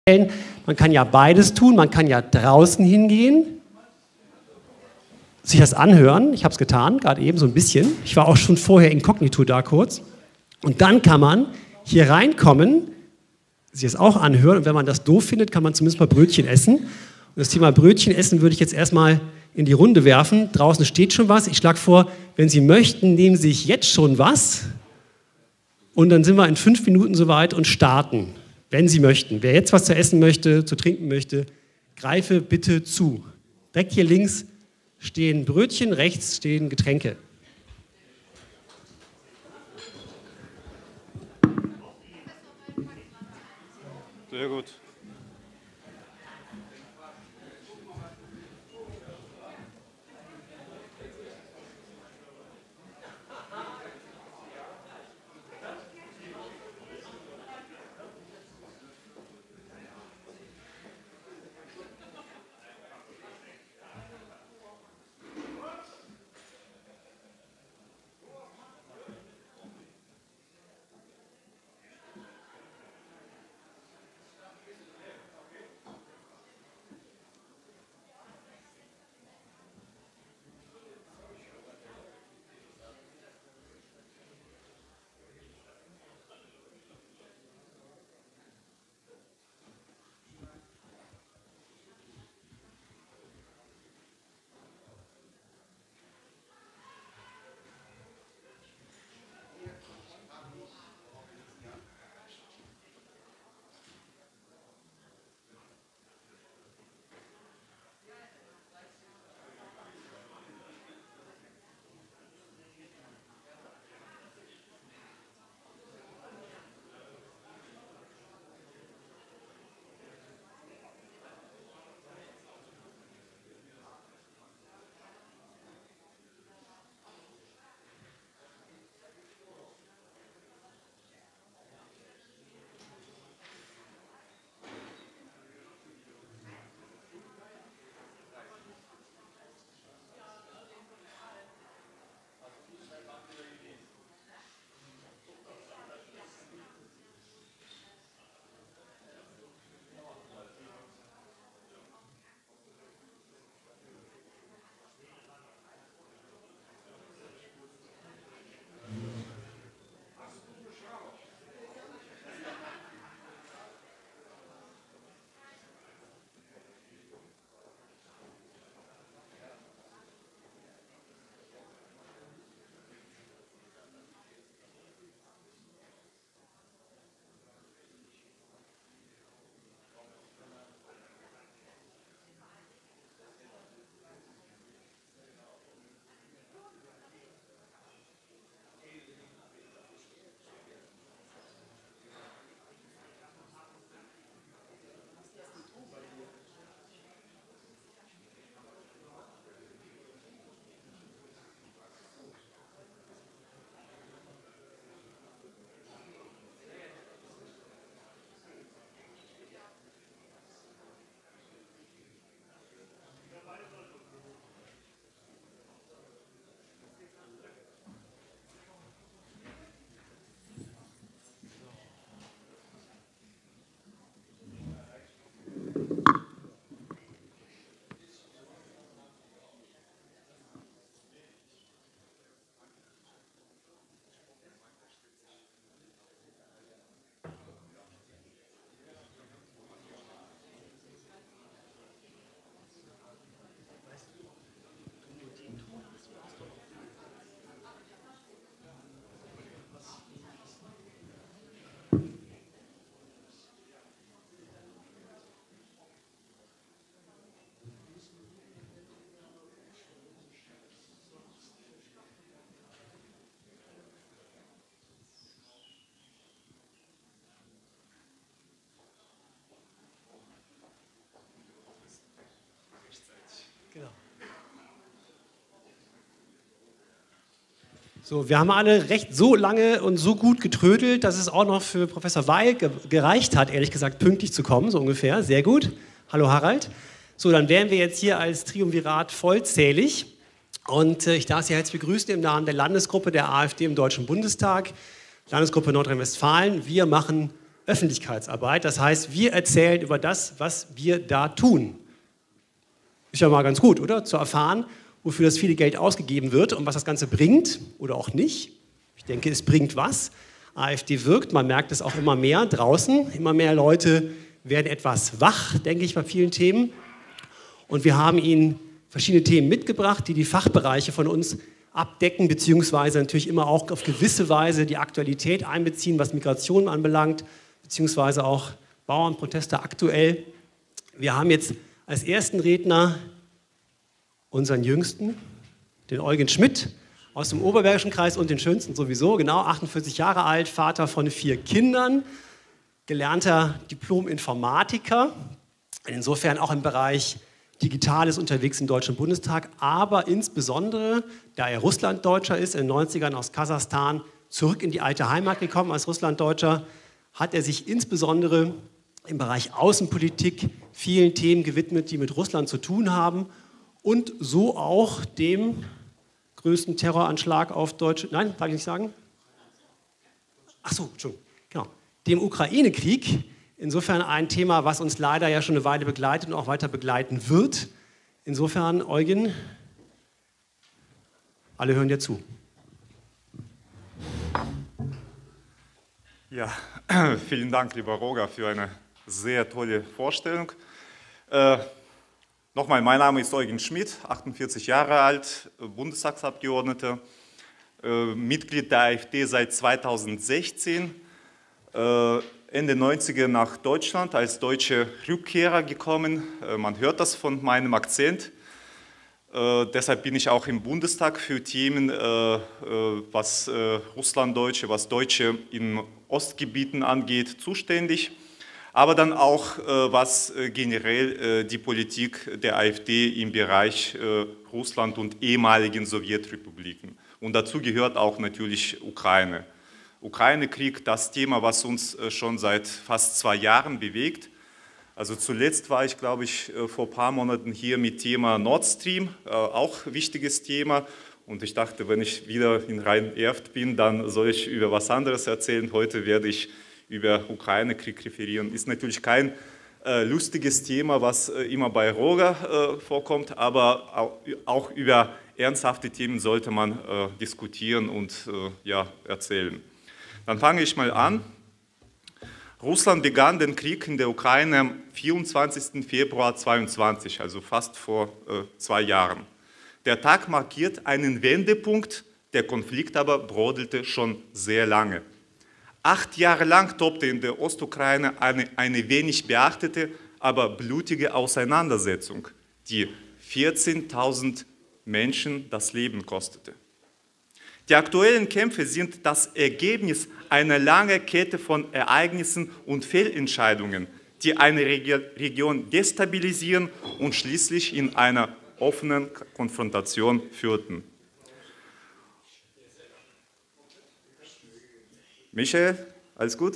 Man kann ja beides tun, man kann ja draußen hingehen, sich das anhören, ich habe es getan, gerade eben so ein bisschen, ich war auch schon vorher inkognito da kurz, und dann kann man hier reinkommen, sich das auch anhören, und wenn man das doof findet, kann man zumindest mal Brötchen essen. Und das Thema Brötchen essen würde ich jetzt erstmal in die Runde werfen. Draußen steht schon was, ich schlage vor, wenn Sie möchten, nehmen Sie sich jetzt schon was und dann sind wir in 5 Minuten soweit und starten. Wenn Sie möchten. Wer jetzt was zu essen möchte, zu trinken möchte, greife bitte zu. Direkt hier links stehen Brötchen, rechts stehen Getränke. Sehr gut. So, wir haben alle recht so lange und so gut getrödelt, dass es auch noch für Professor Weil gereicht hat, ehrlich gesagt, pünktlich zu kommen, so ungefähr. Sehr gut. Hallo Harald. So, dann wären wir jetzt hier als Triumvirat vollzählig. Und ich darf Sie herzlich begrüßen im Namen der Landesgruppe der AfD im Deutschen Bundestag, Landesgruppe Nordrhein-Westfalen. Wir machen Öffentlichkeitsarbeit. Das heißt, wir erzählen über das, was wir da tun. Ist ja mal ganz gut, oder? Zu erfahren, wofür das viele Geld ausgegeben wird und was das Ganze bringt oder auch nicht. Ich denke, es bringt was. AfD wirkt, man merkt es auch immer mehr draußen. Immer mehr Leute werden etwas wach, denke ich, bei vielen Themen. Und wir haben Ihnen verschiedene Themen mitgebracht, die die Fachbereiche von uns abdecken, beziehungsweise natürlich immer auch auf gewisse Weise die Aktualität einbeziehen, was Migration anbelangt, beziehungsweise auch Bauernproteste aktuell. Wir haben jetzt als ersten Redner unseren Jüngsten, den Eugen Schmidt aus dem Oberbergischen Kreis und den schönsten sowieso, genau, 48 Jahre alt, Vater von 4 Kindern, gelernter Diplom-Informatiker, insofern auch im Bereich Digitales unterwegs im Deutschen Bundestag, aber insbesondere, da er Russlanddeutscher ist, in den 90ern aus Kasachstan zurück in die alte Heimat gekommen als Russlanddeutscher, hat er sich insbesondere im Bereich Außenpolitik vielen Themen gewidmet, die mit Russland zu tun haben und so auch dem größten Terroranschlag auf Deutschland, nein, darf ich nicht sagen? Ach so, Entschuldigung, genau, dem Ukraine-Krieg. Insofern ein Thema, was uns leider ja schon eine Weile begleitet und auch weiter begleiten wird. Insofern, Eugen, alle hören dir zu. Ja, vielen Dank, lieber Roger, für eine sehr tolle Vorstellung. Nochmal, mein Name ist Eugen Schmidt, 48 Jahre alt, Bundestagsabgeordneter, Mitglied der AfD seit 2016. Ende 90er nach Deutschland als deutsche Rückkehrer gekommen. Man hört das von meinem Akzent. Deshalb bin ich auch im Bundestag für Themen, was Russlanddeutsche, was Deutsche in Ostgebieten angeht, zuständig. Aber dann auch, was generell die Politik der AfD im Bereich Russland und ehemaligen Sowjetrepubliken. Und dazu gehört auch natürlich Ukraine. Ukraine-Krieg, das Thema, was uns schon seit fast 2 Jahren bewegt. Also zuletzt war ich, glaube ich, vor ein paar Monaten hier mit Thema Nord Stream, auch wichtiges Thema. Und ich dachte, wenn ich wieder in Rhein-Erft bin, dann soll ich über was anderes erzählen. Heute werde ich über Ukraine-Krieg referieren. Ist natürlich kein lustiges Thema, was immer bei Roger vorkommt, aber auch über ernsthafte Themen sollte man diskutieren und ja, erzählen. Dann fange ich mal an. Russland begann den Krieg in der Ukraine am 24. Februar 2022, also fast vor 2 Jahren. Der Tag markiert einen Wendepunkt, der Konflikt aber brodelte schon sehr lange. 8 Jahre lang tobte in der Ostukraine eine wenig beachtete, aber blutige Auseinandersetzung, die 14.000 Menschen das Leben kostete. Die aktuellen Kämpfe sind das Ergebnis einer langen Kette von Ereignissen und Fehlentscheidungen, die eine Region destabilisieren und schließlich in einer offenen Konfrontation führten. Michael, alles gut?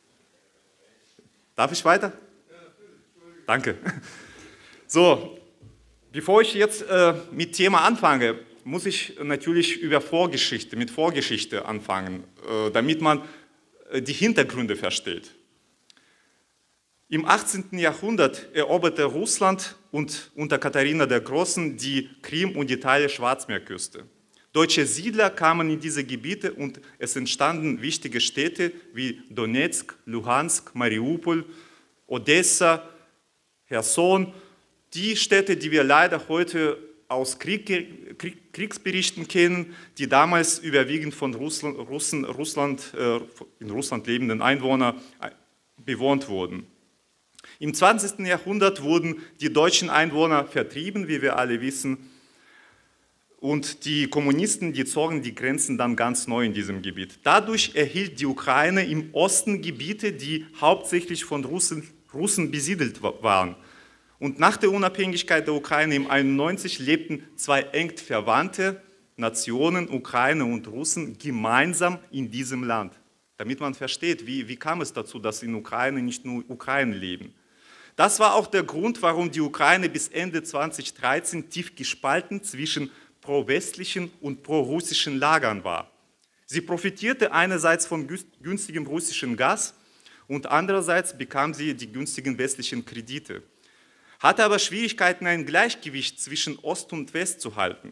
Darf ich weiter? Danke. So, bevor ich jetzt mit Thema anfange, muss ich natürlich mit Vorgeschichte anfangen, damit man die Hintergründe versteht. Im 18. Jahrhundert eroberte Russland und unter Katharina der Großen die Krim und die Teile Schwarzmeerküste. Deutsche Siedler kamen in diese Gebiete und es entstanden wichtige Städte wie Donetsk, Luhansk, Mariupol, Odessa, Cherson. Die Städte, die wir leider heute aus Kriegsberichten kennen, die damals überwiegend von in Russland lebenden Einwohnern bewohnt wurden. Im 20. Jahrhundert wurden die deutschen Einwohner vertrieben, wie wir alle wissen, und die Kommunisten, die zogen die Grenzen dann ganz neu in diesem Gebiet. Dadurch erhielt die Ukraine im Osten Gebiete, die hauptsächlich von Russen besiedelt waren. Und nach der Unabhängigkeit der Ukraine im 1991 lebten 2 eng verwandte Nationen, Ukraine und Russen, gemeinsam in diesem Land. Damit man versteht, wie kam es dazu, dass in Ukraine nicht nur Ukrainer leben. Das war auch der Grund, warum die Ukraine bis Ende 2013 tief gespalten zwischen pro-westlichen und pro-russischen Lagern war. Sie profitierte einerseits von günstigem russischen Gas und andererseits bekam sie die günstigen westlichen Kredite, hatte aber Schwierigkeiten, ein Gleichgewicht zwischen Ost und West zu halten.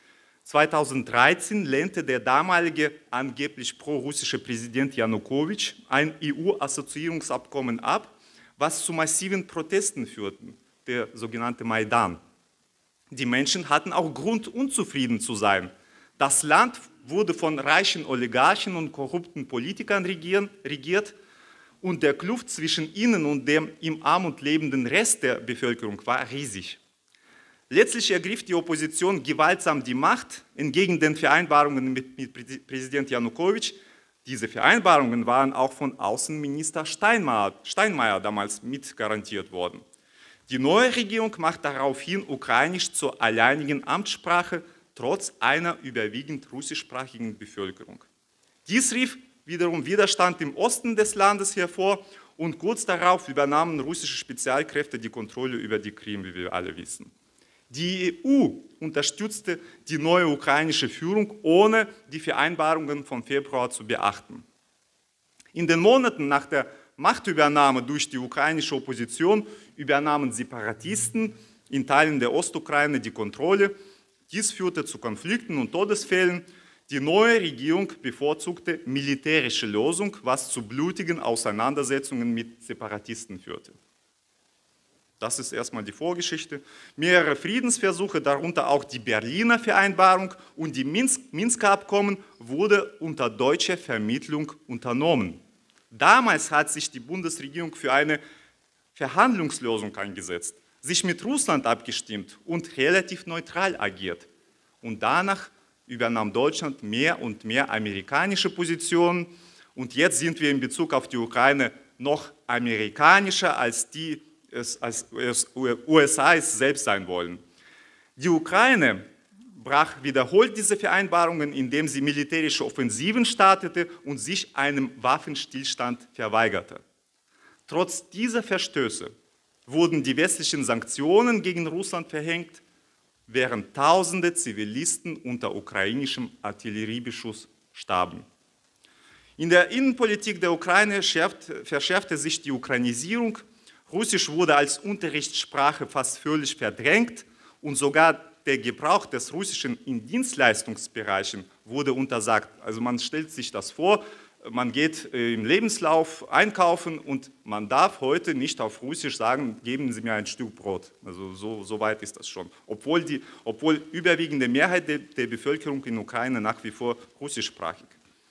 2013 lehnte der damalige angeblich pro-russische Präsident Janukowitsch ein EU-Assoziierungsabkommen ab, was zu massiven Protesten führte, der sogenannte Maidan. Die Menschen hatten auch Grund, unzufrieden zu sein. Das Land wurde von reichen Oligarchen und korrupten Politikern regiert und der Kluft zwischen ihnen und dem in Armut lebenden Rest der Bevölkerung war riesig. Letztlich ergriff die Opposition gewaltsam die Macht entgegen den Vereinbarungen mit Präsident Janukowitsch. Diese Vereinbarungen waren auch von Außenminister Steinmeier damals mit garantiert worden. Die neue Regierung macht daraufhin Ukrainisch zur alleinigen Amtssprache, trotz einer überwiegend russischsprachigen Bevölkerung. Dies rief wiederum Widerstand im Osten des Landes hervor und kurz darauf übernahmen russische Spezialkräfte die Kontrolle über die Krim, wie wir alle wissen. Die EU unterstützte die neue ukrainische Führung, ohne die Vereinbarungen vom Februar zu beachten. In den Monaten nach der Machtübernahme durch die ukrainische Opposition übernahmen Separatisten in Teilen der Ostukraine die Kontrolle. Dies führte zu Konflikten und Todesfällen. Die neue Regierung bevorzugte militärische Lösung, was zu blutigen Auseinandersetzungen mit Separatisten führte. Das ist erstmal die Vorgeschichte. Mehrere Friedensversuche, darunter auch die Berliner Vereinbarung und die Minsker Abkommen, wurde unter deutscher Vermittlung unternommen. Damals hat sich die Bundesregierung für eine Verhandlungslösung eingesetzt, sich mit Russland abgestimmt und relativ neutral agiert. Und danach übernahm Deutschland mehr und mehr amerikanische Positionen. Und jetzt sind wir in Bezug auf die Ukraine noch amerikanischer, als USA es selbst sein wollen. Die Ukraine brach wiederholt diese Vereinbarungen, indem sie militärische Offensiven startete und sich einem Waffenstillstand verweigerte. Trotz dieser Verstöße wurden die westlichen Sanktionen gegen Russland verhängt, während Tausende Zivilisten unter ukrainischem Artilleriebeschuss starben. In der Innenpolitik der Ukraine verschärfte sich die Ukrainisierung. Russisch wurde als Unterrichtssprache fast völlig verdrängt und sogar der Gebrauch des Russischen in Dienstleistungsbereichen wurde untersagt. Also man stellt sich das vor, man geht im Lebenslauf einkaufen und man darf heute nicht auf Russisch sagen, geben Sie mir ein Stück Brot. Also so weit ist das schon. Obwohl überwiegende Mehrheit der Bevölkerung in Ukraine nach wie vor russischsprachig.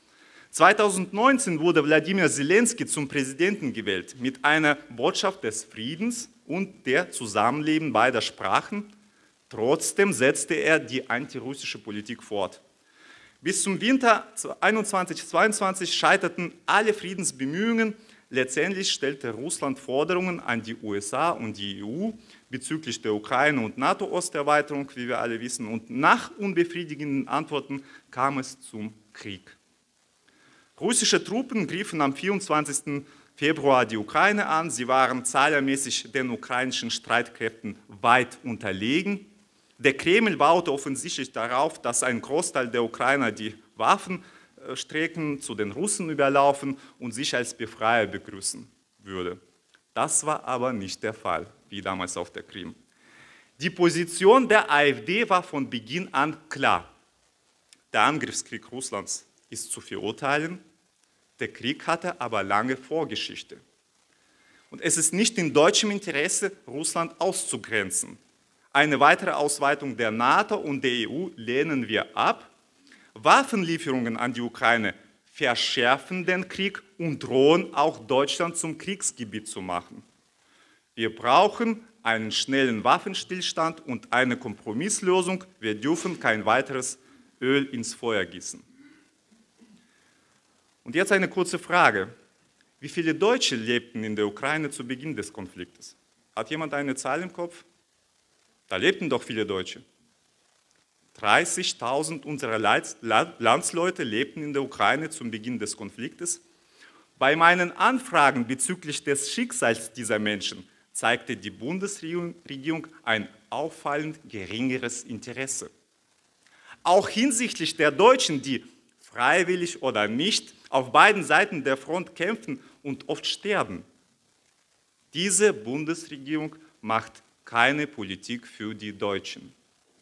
2019 wurde Wladimir Zelensky zum Präsidenten gewählt mit einer Botschaft des Friedens und der Zusammenleben beider Sprachen. Trotzdem setzte er die antirussische Politik fort. Bis zum Winter 2021-22 scheiterten alle Friedensbemühungen. Letztendlich stellte Russland Forderungen an die USA und die EU bezüglich der Ukraine- und NATO-Osterweiterung, wie wir alle wissen. Und nach unbefriedigenden Antworten kam es zum Krieg. Russische Truppen griffen am 24. Februar die Ukraine an. Sie waren zahlenmäßig den ukrainischen Streitkräften weit unterlegen. Der Kreml baute offensichtlich darauf, dass ein Großteil der Ukrainer die Waffenstrecken zu den Russen überlaufen und sich als Befreier begrüßen würde. Das war aber nicht der Fall, wie damals auf der Krim. Die Position der AfD war von Beginn an klar. Der Angriffskrieg Russlands ist zu verurteilen. Der Krieg hatte aber lange Vorgeschichte. Und es ist nicht in deutschem Interesse, Russland auszugrenzen. Eine weitere Ausweitung der NATO und der EU lehnen wir ab. Waffenlieferungen an die Ukraine verschärfen den Krieg und drohen auch Deutschland zum Kriegsgebiet zu machen. Wir brauchen einen schnellen Waffenstillstand und eine Kompromisslösung. Wir dürfen kein weiteres Öl ins Feuer gießen. Und jetzt eine kurze Frage. Wie viele Deutsche lebten in der Ukraine zu Beginn des Konfliktes? Hat jemand eine Zahl im Kopf? Da lebten doch viele Deutsche. 30.000 unserer Landsleute lebten in der Ukraine zum Beginn des Konfliktes. Bei meinen Anfragen bezüglich des Schicksals dieser Menschen zeigte die Bundesregierung ein auffallend geringeres Interesse. Auch hinsichtlich der Deutschen, die freiwillig oder nicht auf beiden Seiten der Front kämpfen und oft sterben. Diese Bundesregierung macht keine Politik für die Deutschen.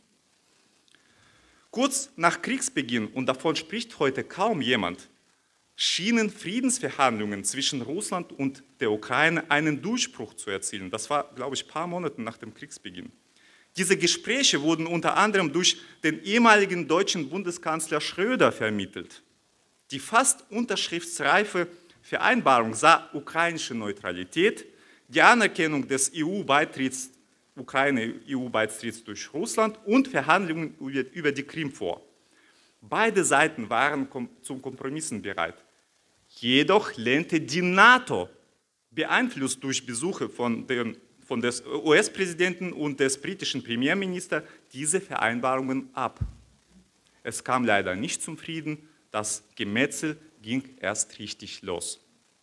Kurz nach Kriegsbeginn, und davon spricht heute kaum jemand, schienen Friedensverhandlungen zwischen Russland und der Ukraine einen Durchbruch zu erzielen. Das war, glaube ich, ein paar Monate nach dem Kriegsbeginn. Diese Gespräche wurden unter anderem durch den ehemaligen deutschen Bundeskanzler Schröder vermittelt. Die fast unterschriftsreife Vereinbarung sah ukrainische Neutralität, die Anerkennung des Ukraine-EU-Beitritts durch Russland und Verhandlungen über die Krim vor. Beide Seiten waren zu Kompromissen bereit. Jedoch lehnte die NATO, beeinflusst durch Besuche des US-Präsidenten und des britischen Premierministers, diese Vereinbarungen ab. Es kam leider nicht zum Frieden, das Gemetzel ging erst richtig los.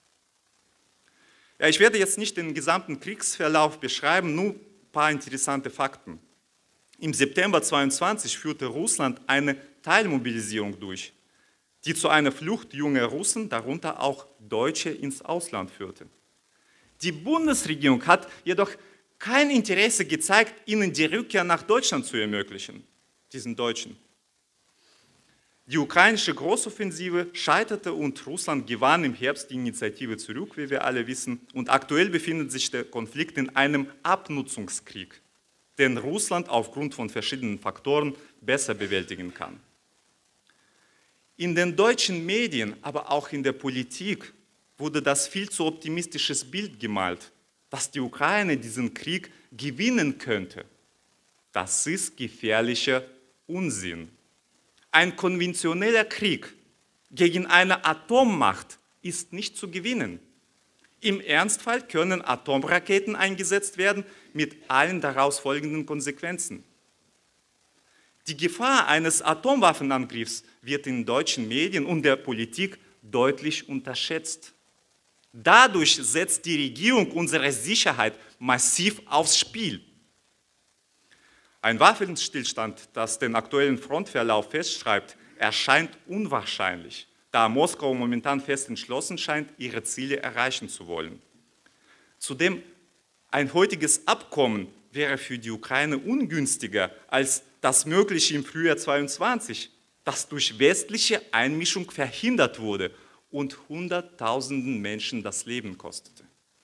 Ja, ich werde jetzt nicht den gesamten Kriegsverlauf beschreiben, nur ein paar interessante Fakten. Im September 22 führte Russland eine Teilmobilisierung durch, die zu einer Flucht junger Russen, darunter auch Deutsche, ins Ausland führte. Die Bundesregierung hat jedoch kein Interesse gezeigt, ihnen die Rückkehr nach Deutschland zu ermöglichen, diesen Deutschen. Die ukrainische Großoffensive scheiterte und Russland gewann im Herbst die Initiative zurück, wie wir alle wissen. Und aktuell befindet sich der Konflikt in einem Abnutzungskrieg, den Russland aufgrund von verschiedenen Faktoren besser bewältigen kann. In den deutschen Medien, aber auch in der Politik wurde das viel zu optimistisches Bild gemalt, dass die Ukraine diesen Krieg gewinnen könnte. Das ist gefährlicher Unsinn. Ein konventioneller Krieg gegen eine Atommacht ist nicht zu gewinnen. Im Ernstfall können Atomraketen eingesetzt werden mit allen daraus folgenden Konsequenzen. Die Gefahr eines Atomwaffenangriffs wird in deutschen Medien und der Politik deutlich unterschätzt. Dadurch setzt die Regierung unsere Sicherheit massiv aufs Spiel. Ein Waffenstillstand, das den aktuellen Frontverlauf festschreibt, erscheint unwahrscheinlich, da Moskau momentan fest entschlossen scheint, ihre Ziele erreichen zu wollen. Zudem, ein heutiges Abkommen wäre für die Ukraine ungünstiger als das mögliche im Frühjahr 2022, das durch westliche Einmischung verhindert wurde und Hunderttausenden Menschen das Leben kostete.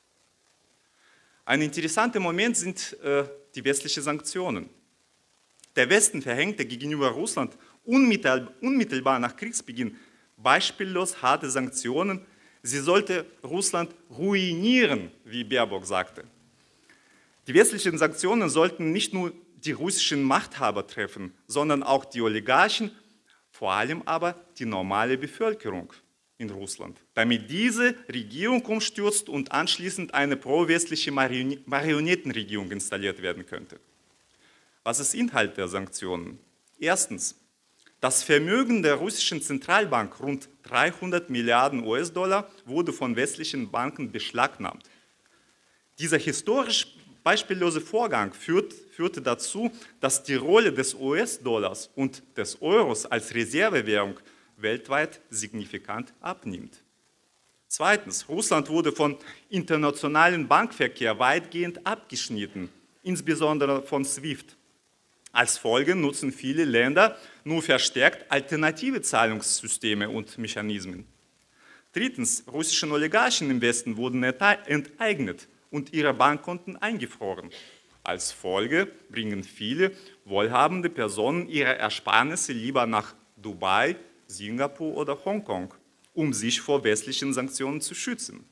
Ein interessanter Moment sind die westlichen Sanktionen. Der Westen verhängte gegenüber Russland unmittelbar nach Kriegsbeginn beispiellos harte Sanktionen. Sie sollte Russland ruinieren, wie Baerbock sagte. Die westlichen Sanktionen sollten nicht nur die russischen Machthaber treffen, sondern auch die Oligarchen, vor allem aber die normale Bevölkerung in Russland, damit diese Regierung umstürzt und anschließend eine pro-westliche Marionettenregierung installiert werden könnte. Was ist Inhalt der Sanktionen? Erstens, das Vermögen der russischen Zentralbank, rund 300 Milliarden US-Dollar, wurde von westlichen Banken beschlagnahmt. Dieser historisch beispiellose Vorgang führte dazu, dass die Rolle des US-Dollars und des Euros als Reservewährung weltweit signifikant abnimmt. Zweitens, Russland wurde vom internationalen Bankverkehr weitgehend abgeschnitten, insbesondere von SWIFT. Als Folge nutzen viele Länder nur verstärkt alternative Zahlungssysteme und Mechanismen. Drittens, russische Oligarchen im Westen wurden enteignet und ihre Bankkonten eingefroren. Als Folge bringen viele wohlhabende Personen ihre Ersparnisse lieber nach Dubai, Singapur oder Hongkong, um sich vor westlichen Sanktionen zu schützen.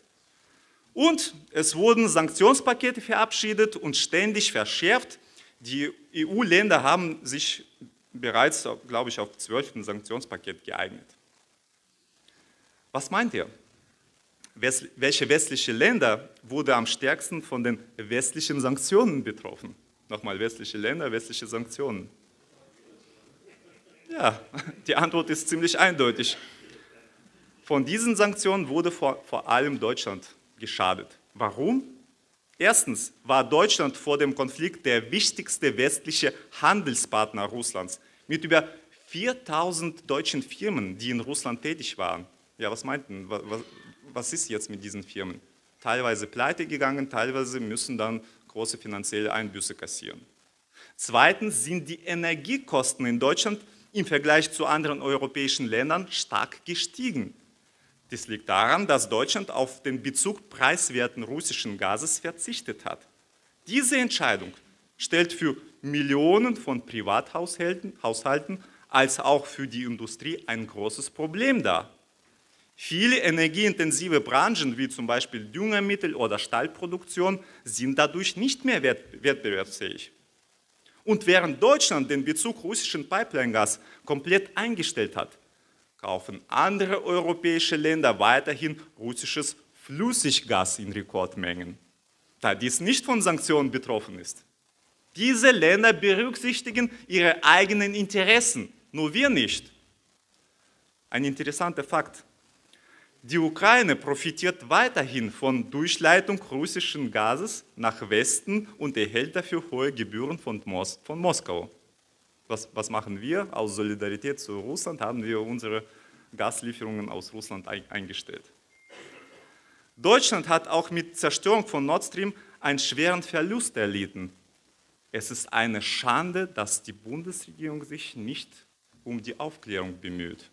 Und es wurden Sanktionspakete verabschiedet und ständig verschärft. Die EU-Länder haben sich bereits, glaube ich, auf das 12. Sanktionspaket geeignet. Was meint ihr? Welche westliche Länder wurde am stärksten von den westlichen Sanktionen betroffen? Nochmal, westliche Länder, westliche Sanktionen. Ja, die Antwort ist ziemlich eindeutig. Von diesen Sanktionen wurde vor allem Deutschland geschadet. Warum? Erstens war Deutschland vor dem Konflikt der wichtigste westliche Handelspartner Russlands mit über 4000 deutschen Firmen, die in Russland tätig waren. Ja, was meinten? was ist jetzt mit diesen Firmen? Teilweise pleite gegangen, teilweise müssen dann große finanzielle Einbüße kassieren. Zweitens sind die Energiekosten in Deutschland im Vergleich zu anderen europäischen Ländern stark gestiegen. Das liegt daran, dass Deutschland auf den Bezug preiswerten russischen Gases verzichtet hat. Diese Entscheidung stellt für Millionen von Privathaushalten als auch für die Industrie ein großes Problem dar. Viele energieintensive Branchen, wie zum Beispiel Düngemittel oder Stahlproduktion, sind dadurch nicht mehr wettbewerbsfähig. Und während Deutschland den Bezug russischen Pipeline-Gas komplett eingestellt hat, kaufen andere europäische Länder weiterhin russisches Flüssiggas in Rekordmengen, da dies nicht von Sanktionen betroffen ist. Diese Länder berücksichtigen ihre eigenen Interessen, nur wir nicht. Ein interessanter Fakt: Die Ukraine profitiert weiterhin von Durchleitung russischen Gases nach Westen und erhält dafür hohe Gebühren von Moskau. Was machen wir? Aus Solidarität zu Russland haben wir unsere Gaslieferungen aus Russland eingestellt. Deutschland hat auch mit Zerstörung von Nord Stream einen schweren Verlust erlitten. Es ist eine Schande, dass die Bundesregierung sich nicht um die Aufklärung bemüht.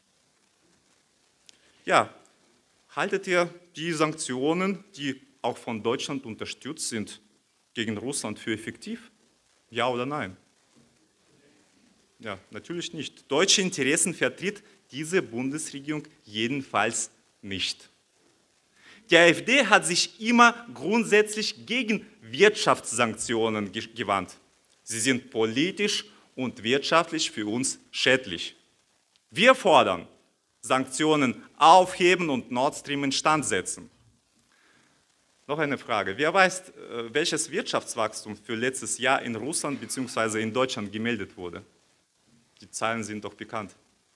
Ja, haltet ihr die Sanktionen, die auch von Deutschland unterstützt sind, gegen Russland für effektiv? Ja oder nein? Ja, natürlich nicht. Deutsche Interessen vertritt diese Bundesregierung jedenfalls nicht. Die AfD hat sich immer grundsätzlich gegen Wirtschaftssanktionen gewandt. Sie sind politisch und wirtschaftlich für uns schädlich. Wir fordern Sanktionen aufheben und Nord Stream instand setzen. Noch eine Frage. Wer weiß, welches Wirtschaftswachstum für letztes Jahr in Russland bzw. in Deutschland gemeldet wurde? Die Zahlen sind doch bekannt.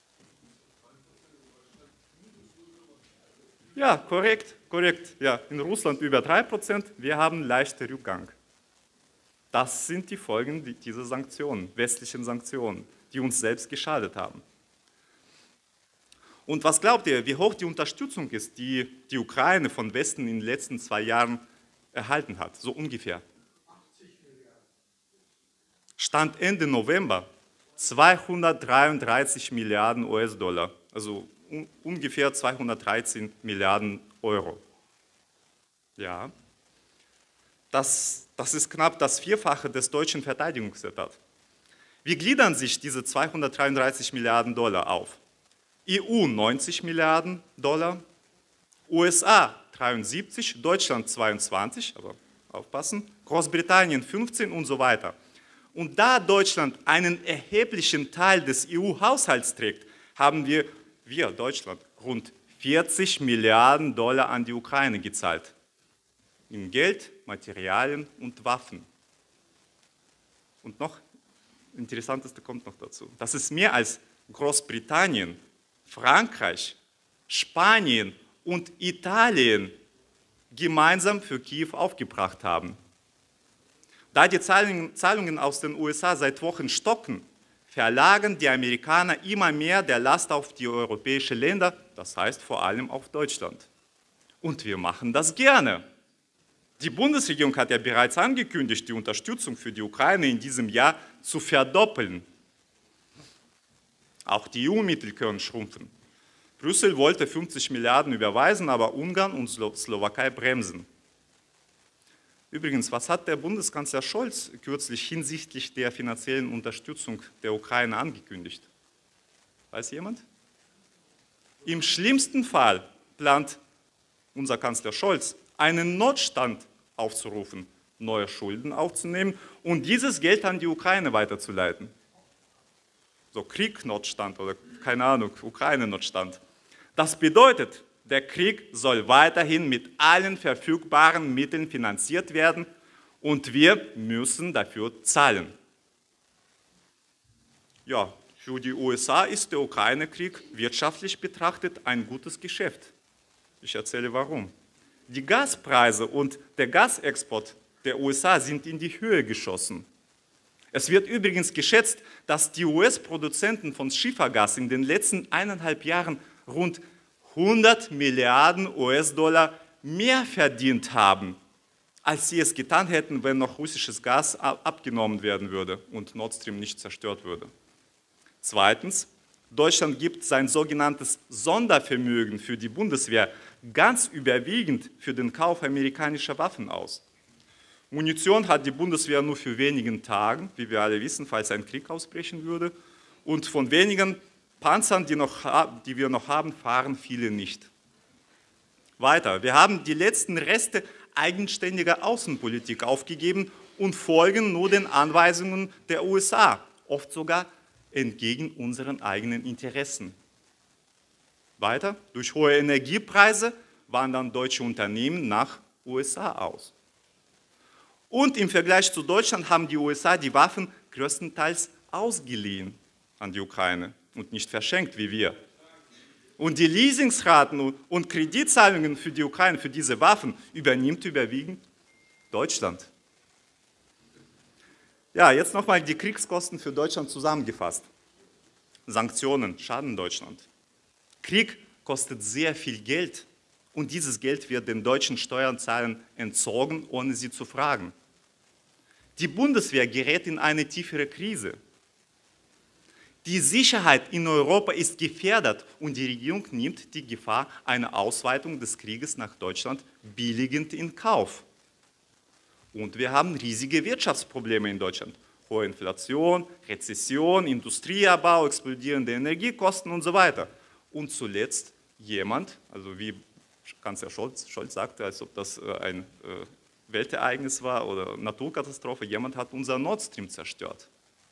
Ja, korrekt. Ja, in Russland über 3%, wir haben leichten Rückgang. Das sind die Folgen dieser Sanktionen, westlichen Sanktionen, die uns selbst geschadet haben. Und was glaubt ihr, wie hoch die Unterstützung ist, die die Ukraine von Westen in den letzten 2 Jahren erhalten hat? So ungefähr. 80 Milliarden. Stand Ende November 233 Milliarden US-Dollar, also ungefähr 213 Milliarden Euro. Ja, das ist knapp das Vierfache des deutschen Verteidigungsetats. Wie gliedern sich diese 233 Milliarden Dollar auf? EU 90 Milliarden Dollar, USA 73, Deutschland 22, aber aufpassen, Großbritannien 15 und so weiter. Und da Deutschland einen erheblichen Teil des EU-Haushalts trägt, haben wir Deutschland, rund 40 Milliarden Dollar an die Ukraine gezahlt. In Geld, Materialien und Waffen. Und noch, Interessanteste kommt noch dazu. Das ist mehr als Großbritannien, Frankreich, Spanien und Italien gemeinsam für Kiew aufgebracht haben. Da die Zahlungen aus den USA seit Wochen stocken, verlagern die Amerikaner immer mehr der Last auf die europäischen Länder, das heißt vor allem auf Deutschland. Und wir machen das gerne. Die Bundesregierung hat ja bereits angekündigt, die Unterstützung für die Ukraine in diesem Jahr zu verdoppeln. Auch die EU-Mittel können schrumpfen. Brüssel wollte 50 Milliarden überweisen, aber Ungarn und Slowakei bremsen. Übrigens, was hat der Bundeskanzler Scholz kürzlich hinsichtlich der finanziellen Unterstützung der Ukraine angekündigt? Weiß jemand? Im schlimmsten Fall plant unser Kanzler Scholz, einen Notstand aufzurufen, neue Schulden aufzunehmen und dieses Geld an die Ukraine weiterzuleiten. So Krieg-Notstand oder keine Ahnung, Ukraine-Notstand. Das bedeutet, der Krieg soll weiterhin mit allen verfügbaren Mitteln finanziert werden und wir müssen dafür zahlen. Ja, für die USA ist der Ukraine-Krieg wirtschaftlich betrachtet ein gutes Geschäft. Ich erzähle warum. Die Gaspreise und der Gasexport der USA sind in die Höhe geschossen. Es wird übrigens geschätzt, dass die US-Produzenten von Schiefergas in den letzten 1,5 Jahren rund 100 Milliarden US-Dollar mehr verdient haben, als sie es getan hätten, wenn noch russisches Gas abgenommen werden würde und Nord Stream nicht zerstört würde. Zweitens, Deutschland gibt sein sogenanntes Sondervermögen für die Bundeswehr ganz überwiegend für den Kauf amerikanischer Waffen aus. Munition hat die Bundeswehr nur für wenigen Tagen, wie wir alle wissen, falls ein Krieg ausbrechen würde. Und von wenigen Panzern, die wir noch haben, fahren viele nicht. Weiter, wir haben die letzten Reste eigenständiger Außenpolitik aufgegeben und folgen nur den Anweisungen der USA, oft sogar entgegen unseren eigenen Interessen. Weiter, durch hohe Energiepreise wandern deutsche Unternehmen nach USA aus. Und im Vergleich zu Deutschland haben die USA die Waffen größtenteils ausgeliehen an die Ukraine und nicht verschenkt wie wir. Und die Leasingsraten und Kreditzahlungen für die Ukraine, für diese Waffen, übernimmt überwiegend Deutschland. Ja, jetzt nochmal die Kriegskosten für Deutschland zusammengefasst. Sanktionen schaden Deutschland. Krieg kostet sehr viel Geld und dieses Geld wird den deutschen Steuerzahlern entzogen, ohne sie zu fragen. Die Bundeswehr gerät in eine tiefere Krise. Die Sicherheit in Europa ist gefährdet und die Regierung nimmt die Gefahr einer Ausweitung des Krieges nach Deutschland billigend in Kauf. Und wir haben riesige Wirtschaftsprobleme in Deutschland. Hohe Inflation, Rezession, Industrieabbau, explodierende Energiekosten und so weiter. Und zuletzt jemand, also wie Kanzler Scholz sagte, als ob das ein Weltereignis war oder Naturkatastrophe, jemand hat unser Nord Stream zerstört.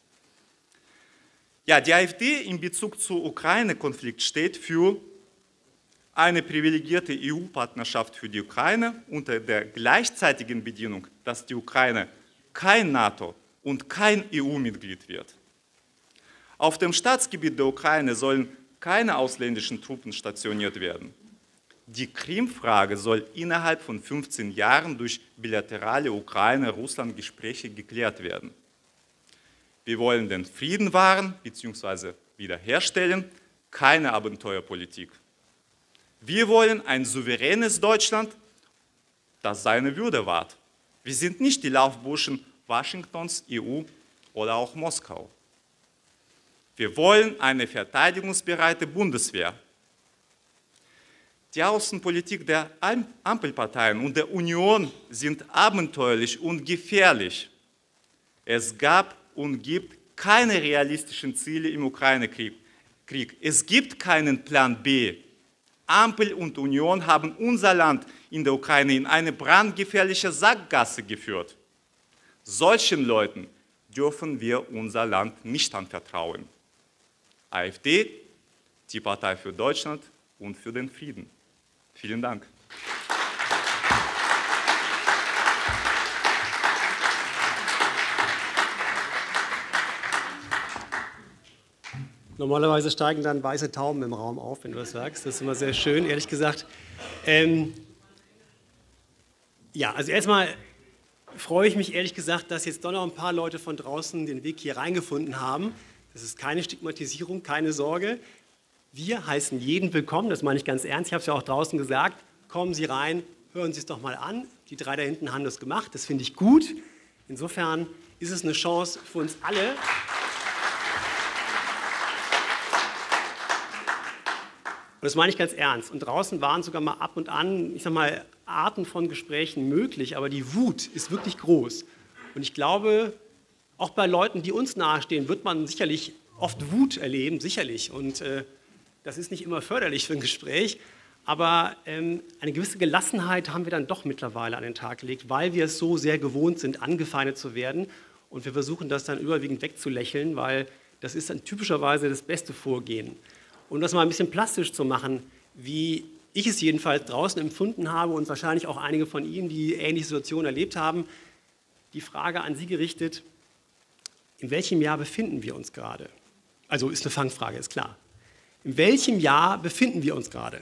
Ja, die AfD in Bezug zum Ukraine-Konflikt steht für eine privilegierte EU-Partnerschaft für die Ukraine unter der gleichzeitigen Bedingung, dass die Ukraine kein NATO- und kein EU-Mitglied wird. Auf dem Staatsgebiet der Ukraine sollen keine ausländischen Truppen stationiert werden. Die Krim-Frage soll innerhalb von 15 Jahren durch bilaterale Ukraine-Russland-Gespräche geklärt werden. Wir wollen den Frieden wahren bzw. wiederherstellen, keine Abenteuerpolitik. Wir wollen ein souveränes Deutschland, das seine Würde wahrt. Wir sind nicht die Laufburschen Washingtons, EU oder auch Moskau. Wir wollen eine verteidigungsbereite Bundeswehr. Die Außenpolitik der Ampelparteien und der Union sind abenteuerlich und gefährlich. Es gab und gibt keine realistischen Ziele im Ukraine-Krieg. Es gibt keinen Plan B. Ampel und Union haben unser Land in der Ukraine in eine brandgefährliche Sackgasse geführt. Solchen Leuten dürfen wir unser Land nicht anvertrauen. AfD, die Partei für Deutschland und für den Frieden. Vielen Dank. Normalerweise steigen dann weiße Tauben im Raum auf, wenn du das sagst. Das ist immer sehr schön, ehrlich gesagt. Ja, also erstmal freue ich mich ehrlich gesagt, dass jetzt doch noch ein paar Leute von draußen den Weg hier reingefunden haben. Das ist keine Stigmatisierung, keine Sorge. Wir heißen jeden willkommen, das meine ich ganz ernst. Ich habe es ja auch draußen gesagt. Kommen Sie rein, hören Sie es doch mal an. Die drei da hinten haben das gemacht, das finde ich gut. Insofern ist es eine Chance für uns alle. Und das meine ich ganz ernst. Und draußen waren sogar mal ab und an, ich sag mal, Arten von Gesprächen möglich, aber die Wut ist wirklich groß. Und ich glaube, auch bei Leuten, die uns nahestehen, wird man sicherlich oft Wut erleben, sicherlich. Und das ist nicht immer förderlich für ein Gespräch, aber eine gewisse Gelassenheit haben wir dann doch mittlerweile an den Tag gelegt, weil wir es so sehr gewohnt sind, angefeindet zu werden. Und wir versuchen das dann überwiegend wegzulächeln, weil das ist dann typischerweise das beste Vorgehen. Um das mal ein bisschen plastisch zu machen, wie ich es jedenfalls draußen empfunden habe und wahrscheinlich auch einige von Ihnen, die ähnliche Situationen erlebt haben, die Frage an Sie gerichtet: In welchem Jahr befinden wir uns gerade? Also ist eine Fangfrage, ist klar. In welchem Jahr befinden wir uns gerade?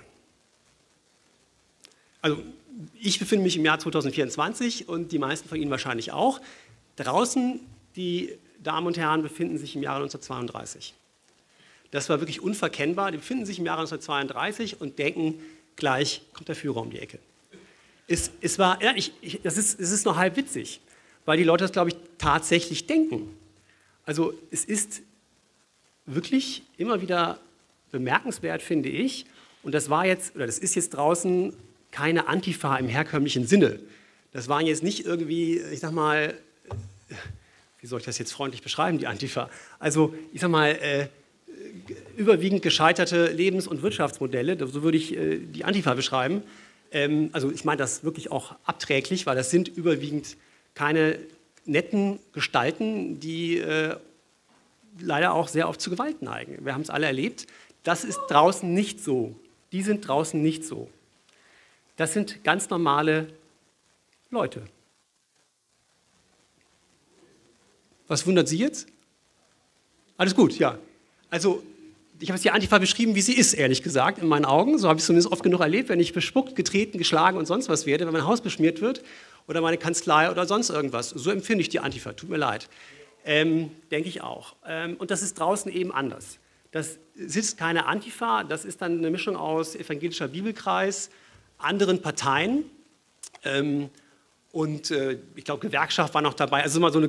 Also ich befinde mich im Jahr 2024 und die meisten von Ihnen wahrscheinlich auch. Draußen, die Damen und Herren, befinden sich im Jahre 1932. Das war wirklich unverkennbar. Die befinden sich im Jahre 1932 und denken, gleich kommt der Führer um die Ecke. Es ist noch halb witzig, weil die Leute das, glaube ich, tatsächlich denken. Also es ist wirklich immer wieder bemerkenswert, finde ich, und das ist jetzt draußen keine Antifa im herkömmlichen Sinne. Das waren jetzt nicht irgendwie, ich sag mal, wie soll ich das jetzt freundlich beschreiben, die Antifa? Also, ich sag mal, überwiegend gescheiterte Lebens- und Wirtschaftsmodelle, so würde ich die Antifa beschreiben. Also, ich meine das wirklich auch abträglich, weil das sind überwiegend keine netten Gestalten, die leider auch sehr oft zu Gewalt neigen. Wir haben es alle erlebt. Das ist draußen nicht so. Die sind draußen nicht so. Das sind ganz normale Leute. Was wundert Sie jetzt? Alles gut, ja. Also, ich habe jetzt die Antifa beschrieben, wie sie ist, ehrlich gesagt, in meinen Augen. So habe ich es zumindest oft genug erlebt, wenn ich bespuckt, getreten, geschlagen und sonst was werde, wenn mein Haus beschmiert wird oder meine Kanzlei oder sonst irgendwas. So empfinde ich die Antifa, tut mir leid. Denke ich auch. Und das ist draußen eben anders. Das ist keine Antifa, das ist dann eine Mischung aus evangelischer Bibelkreis, anderen Parteien und ich glaube, Gewerkschaft war noch dabei. Also immer so eine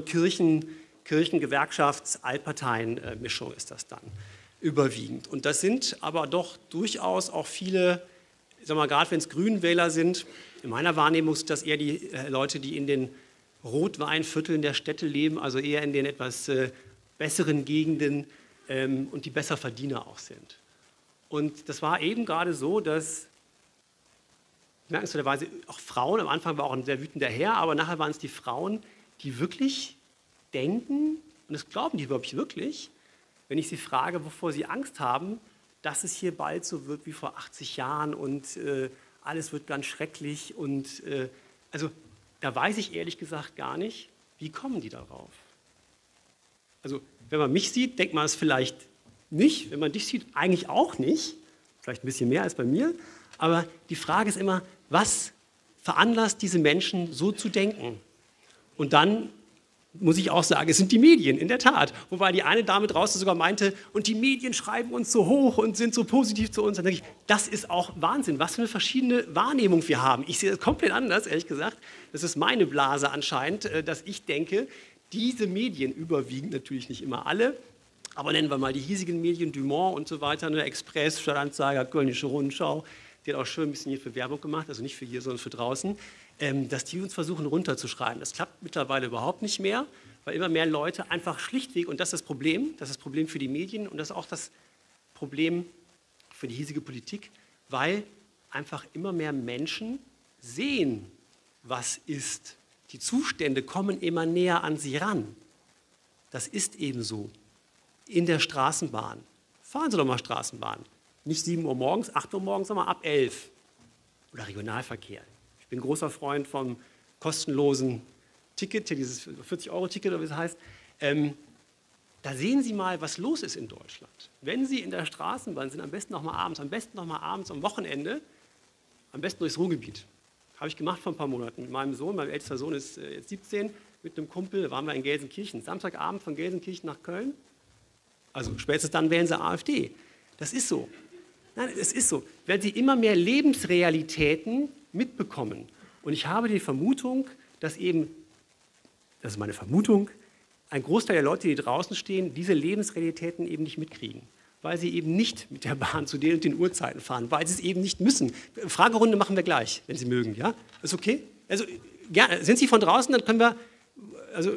Kirchengewerkschafts-Altparteien-Mischung ist das dann überwiegend. Und das sind aber doch durchaus auch viele, ich sag mal, gerade wenn es Grünwähler sind, in meiner Wahrnehmung sind das eher die Leute, die in den Rotweinvierteln der Städte leben, also eher in den etwas besseren Gegenden und die besser Verdiener auch sind. Und das war eben gerade so, dass bemerkenswerterweise auch Frauen, am Anfang war auch ein sehr wütender Herr, aber nachher waren es die Frauen, die wirklich denken, und das glauben die, glaube ich, wirklich, wenn ich sie frage, wovor sie Angst haben, dass es hier bald so wird wie vor 80 Jahren und alles wird dann schrecklich. Und also da weiß ich ehrlich gesagt gar nicht, wie kommen die darauf? Also wenn man mich sieht, denkt man es vielleicht nicht. Wenn man dich sieht, eigentlich auch nicht. Vielleicht ein bisschen mehr als bei mir. Aber die Frage ist immer, was veranlasst diese Menschen so zu denken? Und dann muss ich auch sagen, es sind die Medien, in der Tat. Wobei die eine Dame draußen sogar meinte, und die Medien schreiben uns so hoch und sind so positiv zu uns. Dann denke ich, das ist auch Wahnsinn, was für eine verschiedene Wahrnehmung wir haben. Ich sehe das komplett anders, ehrlich gesagt. Das ist meine Blase anscheinend, dass ich denke, diese Medien überwiegend, natürlich nicht immer alle, aber nennen wir mal die hiesigen Medien, Dumont und so weiter, der Express, Stadtanzeiger, Kölnische Rundschau, die hat auch schön ein bisschen hier für Werbung gemacht, also nicht für hier, sondern für draußen, dass die uns versuchen runterzuschreiben. Das klappt mittlerweile überhaupt nicht mehr, weil immer mehr Leute einfach schlichtweg, und das ist das Problem für die Medien und das ist auch das Problem für die hiesige Politik, weil einfach immer mehr Menschen sehen, was ist. Die Zustände kommen immer näher an sie ran. Das ist eben so. In der Straßenbahn. Fahren Sie doch mal Straßenbahn. Nicht 7 Uhr morgens, 8 Uhr morgens, sondern ab 11. Oder Regionalverkehr. Ich bin großer Freund vom kostenlosen Ticket, dieses 40-Euro-Ticket oder wie es heißt. Da sehen Sie mal, was los ist in Deutschland. Wenn Sie in der Straßenbahn sind, am besten noch mal abends am Wochenende, am besten durchs Ruhrgebiet. Habe ich gemacht vor ein paar Monaten mit meinem Sohn. Mein ältester Sohn ist jetzt 17, mit einem Kumpel, da waren wir in Gelsenkirchen. Samstagabend von Gelsenkirchen nach Köln. Also spätestens dann wählen sie AfD. Das ist so. Nein, es ist so. Weil sie immer mehr Lebensrealitäten mitbekommen. Und ich habe die Vermutung, dass eben, das ist meine Vermutung, ein Großteil der Leute, die draußen stehen, diese Lebensrealitäten eben nicht mitkriegen. Weil sie eben nicht mit der Bahn zu den und den Uhrzeiten fahren, weil sie es eben nicht müssen. Fragerunde machen wir gleich, wenn Sie mögen. Ja? Ist okay? Also, gerne. Sind Sie von draußen, dann können wir, also,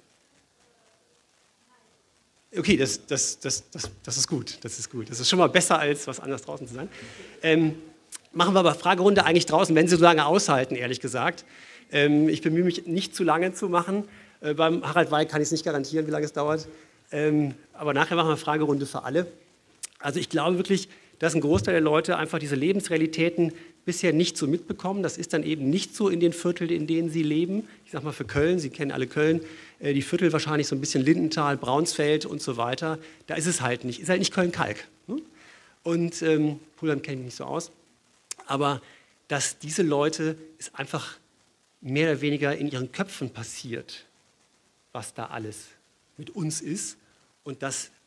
okay, das ist gut, das ist gut. Das ist schon mal besser, als was anderes draußen zu sein. Machen wir aber Fragerunde eigentlich draußen, wenn Sie so lange aushalten, ehrlich gesagt. Ich bemühe mich, nicht zu lange zu machen. Beim Harald Weil kann ich es nicht garantieren, wie lange es dauert. Aber nachher machen wir Fragerunde für alle. Also ich glaube wirklich, dass ein Großteil der Leute einfach diese Lebensrealitäten bisher nicht so mitbekommen. Das ist dann eben nicht so in den Vierteln, in denen sie leben. Ich sage mal für Köln, Sie kennen alle Köln, die Viertel wahrscheinlich so ein bisschen Lindenthal, Braunsfeld und so weiter. Da ist es halt nicht, ist halt nicht Köln-Kalk. Und Pulheim kenne ich nicht so aus. Aber dass diese Leute, es einfach mehr oder weniger in ihren Köpfen passiert, was da alles mit uns ist und dass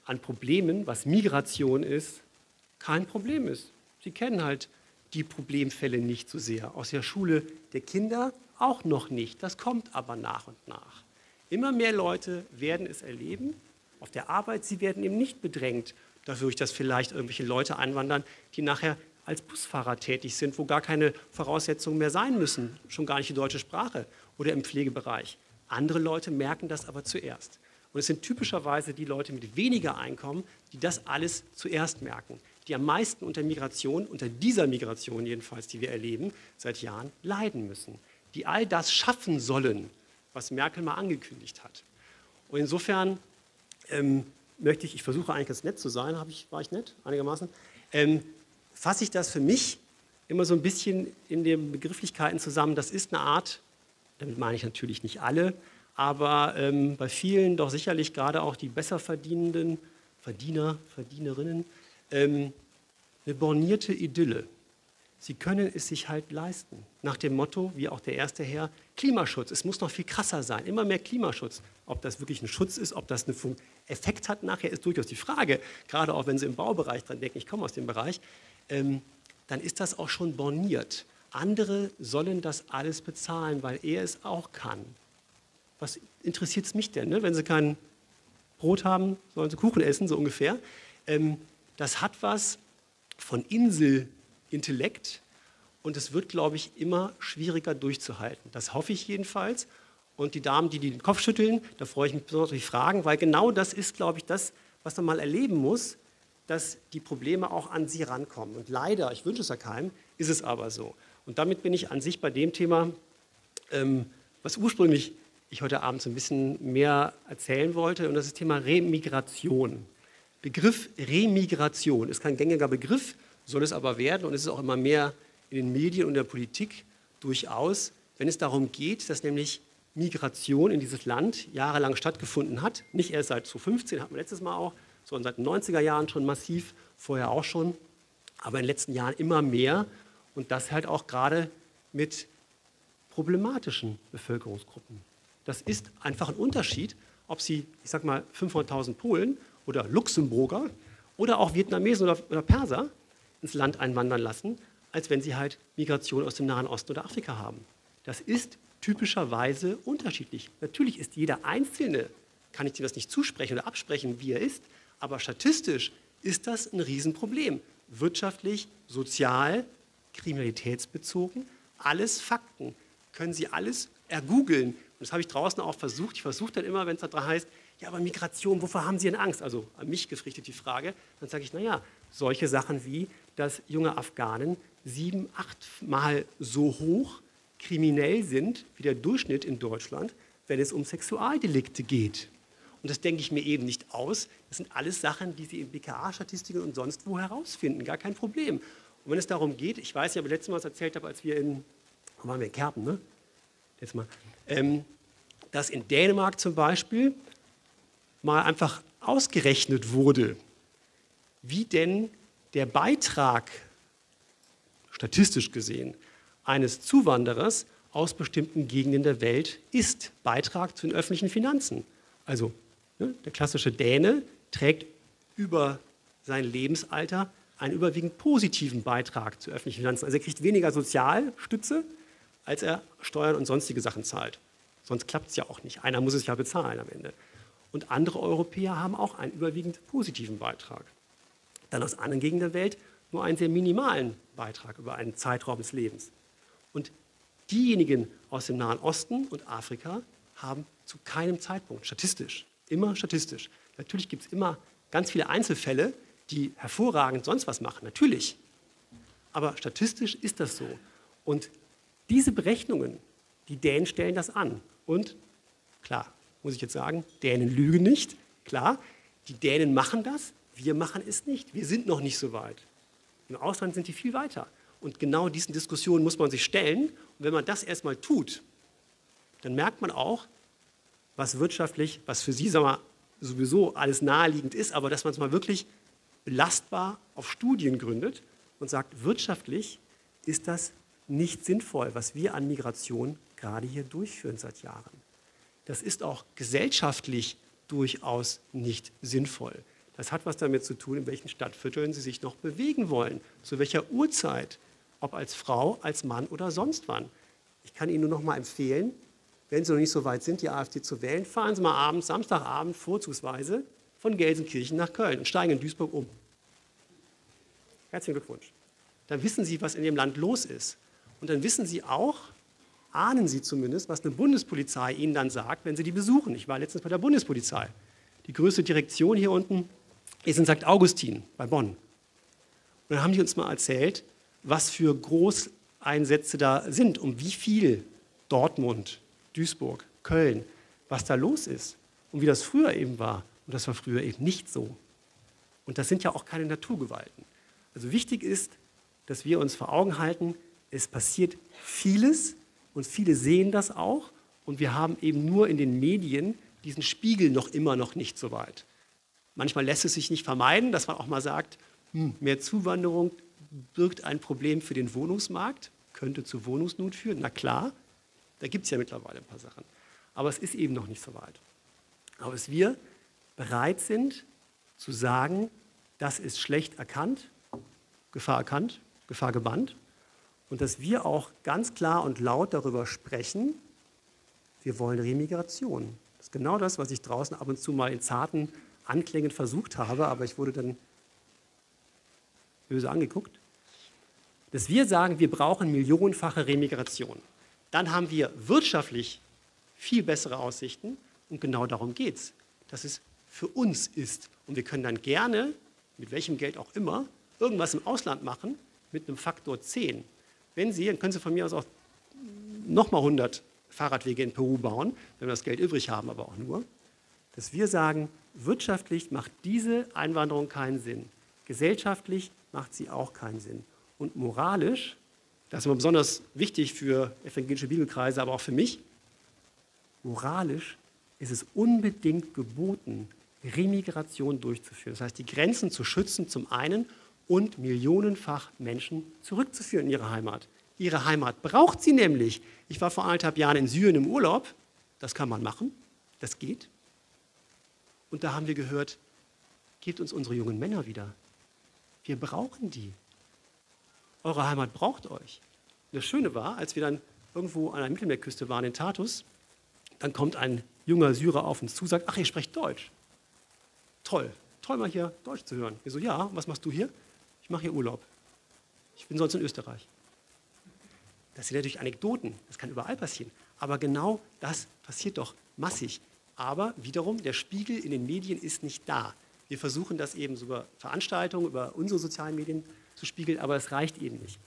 an Problemen, was Migration ist, kein Problem ist. Sie kennen halt die Problemfälle nicht so sehr. Aus der Schule der Kinder auch noch nicht. Das kommt aber nach und nach. Immer mehr Leute werden es erleben. Auf der Arbeit, sie werden eben nicht bedrängt dadurch, dass vielleicht irgendwelche Leute einwandern, die nachher als Busfahrer tätig sind, wo gar keine Voraussetzungen mehr sein müssen, schon gar nicht die deutsche Sprache oder im Pflegebereich. Andere Leute merken das aber zuerst. Und es sind typischerweise die Leute mit weniger Einkommen, die das alles zuerst merken, die am meisten unter Migration, unter dieser Migration jedenfalls, die wir erleben, seit Jahren leiden müssen, die all das schaffen sollen, was Merkel mal angekündigt hat. Und insofern möchte ich versuche eigentlich ganz nett zu sein, war ich nett, einigermaßen, fasse ich das für mich immer so ein bisschen in den Begrifflichkeiten zusammen. Das ist eine Art, damit meine ich natürlich nicht alle, aber bei vielen doch sicherlich gerade auch die besser verdienenden Verdienerinnen, eine bornierte Idylle. Sie können es sich halt leisten. Nach dem Motto, wie auch der erste Herr, Klimaschutz. Es muss noch viel krasser sein. Immer mehr Klimaschutz. Ob das wirklich ein Schutz ist, ob das einen Effekt hat nachher, ist durchaus die Frage. Gerade auch wenn Sie im Baubereich dran denken, ich komme aus dem Bereich, dann ist das auch schon borniert. Andere sollen das alles bezahlen, weil er es auch kann. Was interessiert es mich denn? Ne? Wenn Sie kein Brot haben, sollen Sie Kuchen essen, so ungefähr. Das hat was von Inselintellekt und es wird, glaube ich, immer schwieriger durchzuhalten. Das hoffe ich jedenfalls. Und die Damen, die den Kopf schütteln, da freue ich mich besonders auf die Fragen, weil genau das ist, glaube ich, das, was man mal erleben muss, dass die Probleme auch an Sie rankommen. Und leider, ich wünsche es ja keinem, ist es aber so. Und damit bin ich an sich bei dem Thema, was ursprünglich ich heute Abend so ein bisschen mehr erzählen wollte, und das ist das Thema Remigration. Begriff Remigration ist kein gängiger Begriff, soll es aber werden, und es ist auch immer mehr in den Medien und der Politik durchaus, wenn es darum geht, dass nämlich Migration in dieses Land jahrelang stattgefunden hat, nicht erst seit 2015, hatten wir letztes Mal auch, sondern seit den 90er Jahren schon massiv, vorher auch schon, aber in den letzten Jahren immer mehr und das halt auch gerade mit problematischen Bevölkerungsgruppen. Das ist einfach ein Unterschied, ob Sie, ich sag mal, 500.000 Polen oder Luxemburger oder auch Vietnamesen oder Perser ins Land einwandern lassen, als wenn Sie halt Migration aus dem Nahen Osten oder Afrika haben. Das ist typischerweise unterschiedlich. Natürlich ist jeder Einzelne, kann ich dir das nicht zusprechen oder absprechen, wie er ist, aber statistisch ist das ein Riesenproblem. Wirtschaftlich, sozial, kriminalitätsbezogen, alles Fakten. Können Sie alles ergoogeln. Und das habe ich draußen auch versucht. Ich versuche dann immer, wenn es da heißt, ja, aber Migration, wovor haben Sie denn Angst? Also an mich gerichtet die Frage. Dann sage ich, naja, solche Sachen wie, dass junge Afghanen 7-, 8-mal so hoch kriminell sind wie der Durchschnitt in Deutschland, wenn es um Sexualdelikte geht. Und das denke ich mir eben nicht aus. Das sind alles Sachen, die Sie in BKA-Statistiken und sonst wo herausfinden. Gar kein Problem. Und wenn es darum geht, ich weiß nicht, ob ich letztes Mal was erzählt habe, als wir wo waren wir in Kerpen, ne? Letztes Mal. Dass in Dänemark zum Beispiel mal einfach ausgerechnet wurde, wie denn der Beitrag, statistisch gesehen, eines Zuwanderers aus bestimmten Gegenden der Welt ist. Beitrag zu den öffentlichen Finanzen. Also der klassische Däne trägt über sein Lebensalter einen überwiegend positiven Beitrag zu öffentlichen Finanzen. Also er kriegt weniger Sozialstütze, als er Steuern und sonstige Sachen zahlt. Sonst klappt es ja auch nicht. Einer muss es ja bezahlen am Ende. Und andere Europäer haben auch einen überwiegend positiven Beitrag. Dann aus anderen Gegenden der Welt nur einen sehr minimalen Beitrag über einen Zeitraum des Lebens. Und diejenigen aus dem Nahen Osten und Afrika haben zu keinem Zeitpunkt, statistisch, immer statistisch. Natürlich gibt es immer ganz viele Einzelfälle, die hervorragend sonst was machen, natürlich. Aber statistisch ist das so. Und diese Berechnungen, die Dänen stellen das an. Und klar, muss ich jetzt sagen, Dänen lügen nicht. Klar, die Dänen machen das, wir machen es nicht. Wir sind noch nicht so weit. Im Ausland sind die viel weiter. Und genau diesen Diskussionen muss man sich stellen. Und wenn man das erstmal tut, dann merkt man auch, was wirtschaftlich, was für Sie sagen wir, sowieso alles naheliegend ist, aber dass man es mal wirklich belastbar auf Studien gründet und sagt, wirtschaftlich ist das nicht sinnvoll, was wir an Migration gerade hier durchführen seit Jahren. Das ist auch gesellschaftlich durchaus nicht sinnvoll. Das hat was damit zu tun, in welchen Stadtvierteln Sie sich noch bewegen wollen, zu welcher Uhrzeit, ob als Frau, als Mann oder sonst wann. Ich kann Ihnen nur noch mal empfehlen, wenn Sie noch nicht so weit sind, die AfD zu wählen, fahren Sie mal abends, Samstagabend vorzugsweise von Gelsenkirchen nach Köln und steigen in Duisburg um. Herzlichen Glückwunsch. Dann wissen Sie, was in dem Land los ist. Und dann wissen Sie auch, ahnen Sie zumindest, was eine Bundespolizei Ihnen dann sagt, wenn Sie die besuchen. Ich war letztens bei der Bundespolizei. Die größte Direktion hier unten ist in St. Augustin bei Bonn. Und dann haben die uns mal erzählt, was für Großeinsätze da sind, um wie viel Dortmund, Duisburg, Köln, was da los ist und wie das früher eben war. Und das war früher eben nicht so. Und das sind ja auch keine Naturgewalten. Also wichtig ist, dass wir uns vor Augen halten, es passiert vieles und viele sehen das auch und wir haben eben nur in den Medien diesen Spiegel noch nicht so weit. Manchmal lässt es sich nicht vermeiden, dass man auch mal sagt, mehr Zuwanderung birgt ein Problem für den Wohnungsmarkt, könnte zu Wohnungsnot führen. Na klar, da gibt es ja mittlerweile ein paar Sachen. Aber es ist eben noch nicht so weit. Aber dass wir bereit sind zu sagen, das ist schlecht erkannt, Gefahr gebannt. Und dass wir auch ganz klar und laut darüber sprechen, wir wollen Remigration. Das ist genau das, was ich draußen ab und zu mal in zarten Anklängen versucht habe, aber ich wurde dann böse angeguckt. Dass wir sagen, wir brauchen millionenfache Remigration. Dann haben wir wirtschaftlich viel bessere Aussichten und genau darum geht es, dass es für uns ist. Und wir können dann gerne, mit welchem Geld auch immer, irgendwas im Ausland machen mit einem Faktor 10. Wenn Sie, dann können Sie von mir aus auch nochmal 100 Fahrradwege in Peru bauen, wenn wir das Geld übrig haben, aber auch nur, dass wir sagen, wirtschaftlich macht diese Einwanderung keinen Sinn. Gesellschaftlich macht sie auch keinen Sinn. Und moralisch, das ist immer besonders wichtig für evangelische Bibelkreise, aber auch für mich, moralisch ist es unbedingt geboten, Remigration durchzuführen. Das heißt, die Grenzen zu schützen zum einen und millionenfach Menschen zurückzuführen in ihre Heimat. Ihre Heimat braucht sie nämlich. Ich war vor 1,5 Jahren in Syrien im Urlaub. Das kann man machen. Das geht. Und da haben wir gehört, gebt uns unsere jungen Männer wieder. Wir brauchen die. Eure Heimat braucht euch. Und das Schöne war, als wir dann irgendwo an der Mittelmeerküste waren in Tartus, dann kommt ein junger Syrer auf uns zu und sagt, ach, ihr sprecht Deutsch. Toll, toll mal hier Deutsch zu hören. Wir so, ja, was machst du hier? Ich mache hier Urlaub. Ich bin sonst in Österreich. Das sind natürlich Anekdoten, das kann überall passieren. Aber genau das passiert doch massig. Aber wiederum, der Spiegel in den Medien ist nicht da. Wir versuchen das eben über Veranstaltungen, über unsere sozialen Medien zu spiegeln, aber es reicht eben nicht.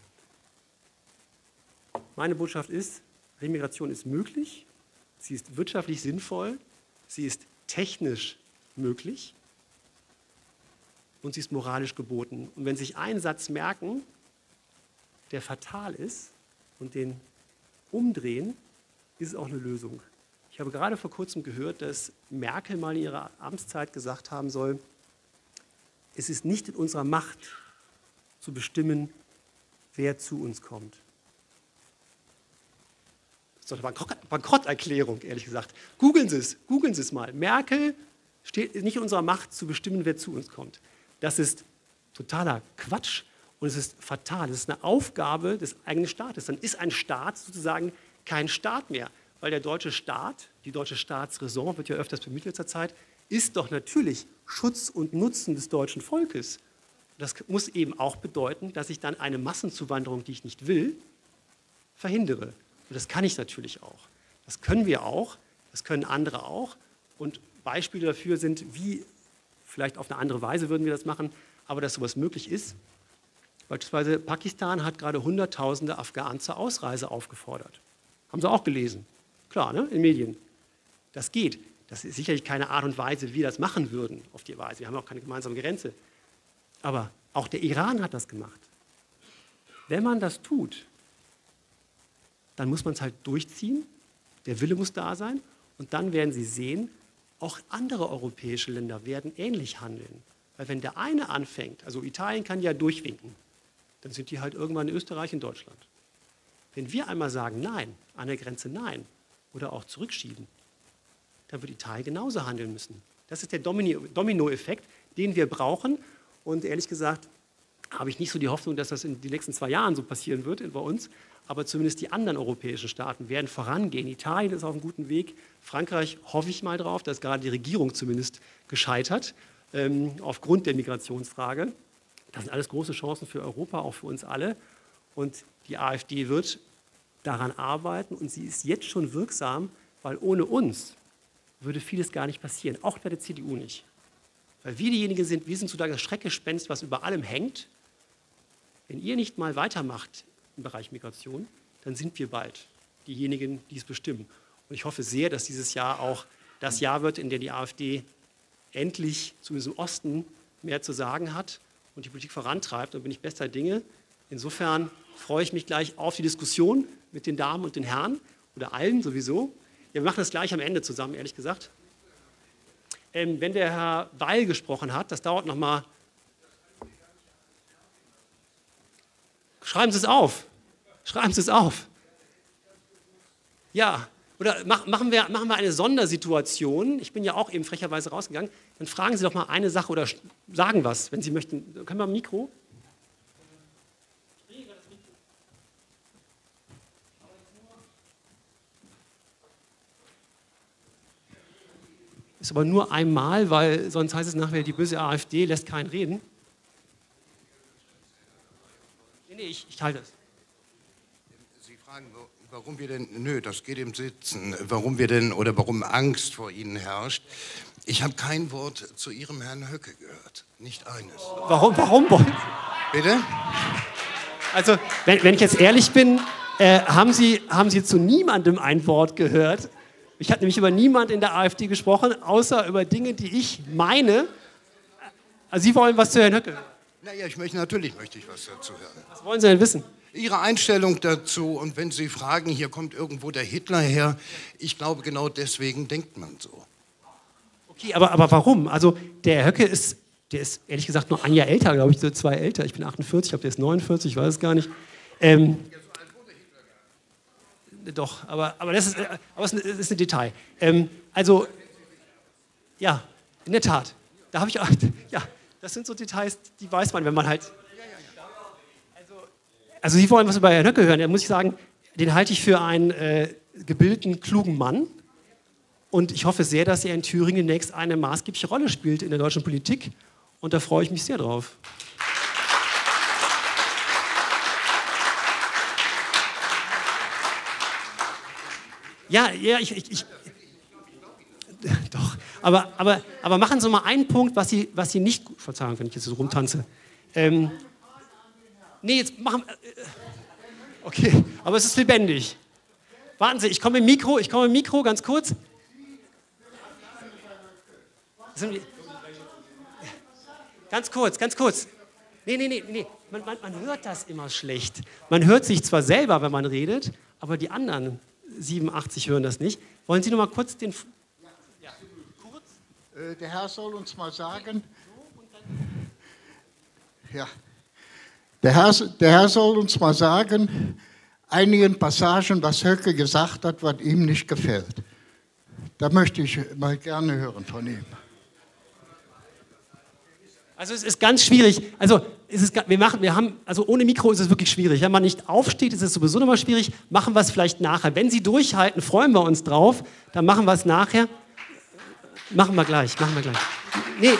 Meine Botschaft ist, Remigration ist möglich, sie ist wirtschaftlich sinnvoll, sie ist technisch möglich und sie ist moralisch geboten. Und wenn Sie sich einen Satz merken, der fatal ist und den umdrehen, ist es auch eine Lösung. Ich habe gerade vor kurzem gehört, dass Merkel mal in ihrer Amtszeit gesagt haben soll, es ist nicht in unserer Macht zu bestimmen, wer zu uns kommt. Das ist doch eine Bankrotterklärung, ehrlich gesagt. Googeln Sie es mal. Merkel steht nicht in unserer Macht zu bestimmen, wer zu uns kommt. Das ist totaler Quatsch und es ist fatal. Es ist eine Aufgabe des eigenen Staates. Dann ist ein Staat sozusagen kein Staat mehr, weil der deutsche Staat, die deutsche Staatsräson, wird ja öfters bemüht zur Zeit, ist doch natürlich Schutz und Nutzen des deutschen Volkes. Das muss eben auch bedeuten, dass ich dann eine Massenzuwanderung, die ich nicht will, verhindere. Und das kann ich natürlich auch. Das können wir auch, das können andere auch. Und Beispiele dafür sind, wie, vielleicht auf eine andere Weise würden wir das machen, aber dass sowas möglich ist. Beispielsweise Pakistan hat gerade Hunderttausende Afghanen zur Ausreise aufgefordert. Haben Sie auch gelesen? Klar, ne? In Medien. Das geht. Das ist sicherlich keine Art und Weise, wie wir das machen würden, auf die Weise. Wir haben auch keine gemeinsame Grenze. Aber auch der Iran hat das gemacht. Wenn man das tut, dann muss man es halt durchziehen. Der Wille muss da sein. Und dann werden Sie sehen, auch andere europäische Länder werden ähnlich handeln. Weil wenn der eine anfängt, also Italien kann ja durchwinken, dann sind die halt irgendwann in Österreich, in Deutschland. Wenn wir einmal sagen, nein, an der Grenze nein, oder auch zurückschieben, dann wird Italien genauso handeln müssen. Das ist der Dominoeffekt, den wir brauchen. Und ehrlich gesagt habe ich nicht so die Hoffnung, dass das in den nächsten 2 Jahren so passieren wird bei uns. Aber zumindest die anderen europäischen Staaten werden vorangehen. Italien ist auf einem guten Weg. Frankreich hoffe ich mal drauf, da ist gerade die Regierung zumindest gescheitert, aufgrund der Migrationsfrage. Das sind alles große Chancen für Europa, auch für uns alle. Und die AfD wird daran arbeiten und sie ist jetzt schon wirksam, weil ohne uns würde vieles gar nicht passieren, auch bei der CDU nicht. Weil wir diejenigen sind, wir sind sozusagen das Schreckgespenst, was über allem hängt. Wenn ihr nicht mal weitermacht im Bereich Migration, dann sind wir bald diejenigen, die es bestimmen. Und ich hoffe sehr, dass dieses Jahr auch das Jahr wird, in dem die AfD endlich, zumindest im Osten, mehr zu sagen hat und die Politik vorantreibt. Und bin ich bester Dinge. Insofern freue ich mich gleich auf die Diskussion mit den Damen und den Herren oder allen sowieso. Ja, wir machen das gleich am Ende zusammen, ehrlich gesagt. Wenn der Herr Weil gesprochen hat, das dauert noch mal. Schreiben Sie es auf. Schreiben Sie es auf. Ja, oder machen wir eine Sondersituation. Ich bin ja auch eben frecherweise rausgegangen. Dann fragen Sie doch mal eine Sache oder sagen was, wenn Sie möchten. Können wir ein Mikro? Ist aber nur einmal, weil sonst heißt es nachher, die böse AfD lässt keinen reden. Nee, ich halte es. Sie fragen, warum wir denn, nö, das geht im Sitzen, warum wir denn oder warum Angst vor Ihnen herrscht. Ich habe kein Wort zu Ihrem Herrn Höcke gehört, nicht eines. Warum wollen Sie? Bitte? Also, wenn ich jetzt ehrlich bin, haben Sie zu niemandem ein Wort gehört. Ich habe nämlich über niemand in der AfD gesprochen, außer über Dinge, die ich meine. Also Sie wollen was zu Herrn Höcke hören? Naja, natürlich möchte ich was dazu hören. Was wollen Sie denn wissen? Ihre Einstellung dazu und wenn Sie fragen, hier kommt irgendwo der Hitler her, ich glaube, genau deswegen denkt man so. Okay, aber warum? Also der Höcke der ist ehrlich gesagt nur ein Jahr älter, glaube ich, so 2 älter. Ich bin 48, ich glaube, der ist 49, ich weiß es gar nicht. Doch, aber das ist ein Detail. Also, ja, in der Tat. Da habe ich auch, ja, das sind so Details, die weiß man, wenn man halt... Also Sie wollen was über Herrn Höcke hören, da muss ich sagen, den halte ich für einen gebildeten, klugen Mann. Und ich hoffe sehr, dass er in Thüringen demnächst eine maßgebliche Rolle spielt in der deutschen Politik. Und da freue ich mich sehr drauf. Ja, doch. Aber machen Sie mal einen Punkt, was Sie nicht... Verzeihung, wenn ich jetzt so rumtanze. Nee, jetzt machen... Okay, aber es ist lebendig. Warten Sie, ich komme im Mikro, ganz kurz. Ganz kurz. Nee. Man hört das immer schlecht. Man hört sich zwar selber, wenn man redet, aber die anderen 87 hören das nicht. Wollen Sie noch mal kurz den... Ja. Kurz? Der Herr soll uns mal sagen... Ja. Der Herr soll uns mal sagen, einigen Passagen, was Höcke gesagt hat, was ihm nicht gefällt. Da möchte ich mal gerne hören von ihm. Also es ist ganz schwierig. Also ohne Mikro ist es wirklich schwierig. Wenn man nicht aufsteht, ist es sowieso nochmal schwierig. Machen wir es vielleicht nachher. Wenn Sie durchhalten, freuen wir uns drauf. Dann machen wir es nachher. Machen wir gleich. Nee.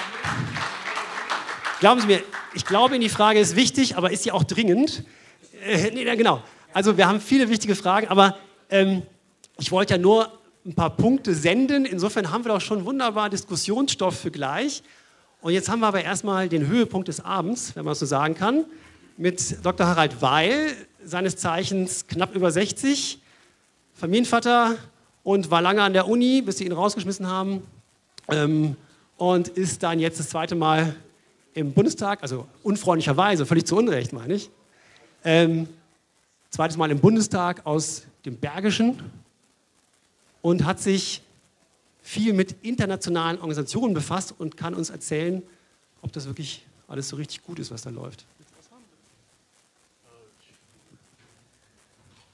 Glauben Sie mir, ich glaube, die Frage ist wichtig, aber ist sie auch dringend? Genau. Also wir haben viele wichtige Fragen, aber ich wollte ja nur ein paar Punkte senden. Insofern haben wir doch schon wunderbar Diskussionsstoff für gleich. Und jetzt haben wir aber erstmal den Höhepunkt des Abends, wenn man es so sagen kann, mit Dr. Harald Weil, seines Zeichens knapp über 60, Familienvater und war lange an der Uni, bis sie ihn rausgeschmissen haben und ist dann jetzt das 2. Mal im Bundestag, also unfreundlicherweise, völlig zu Unrecht, meine ich, 2. Mal im Bundestag aus dem Bergischen und hat sich viel mit internationalen Organisationen befasst und kann uns erzählen, ob das wirklich alles so richtig gut ist, was da läuft.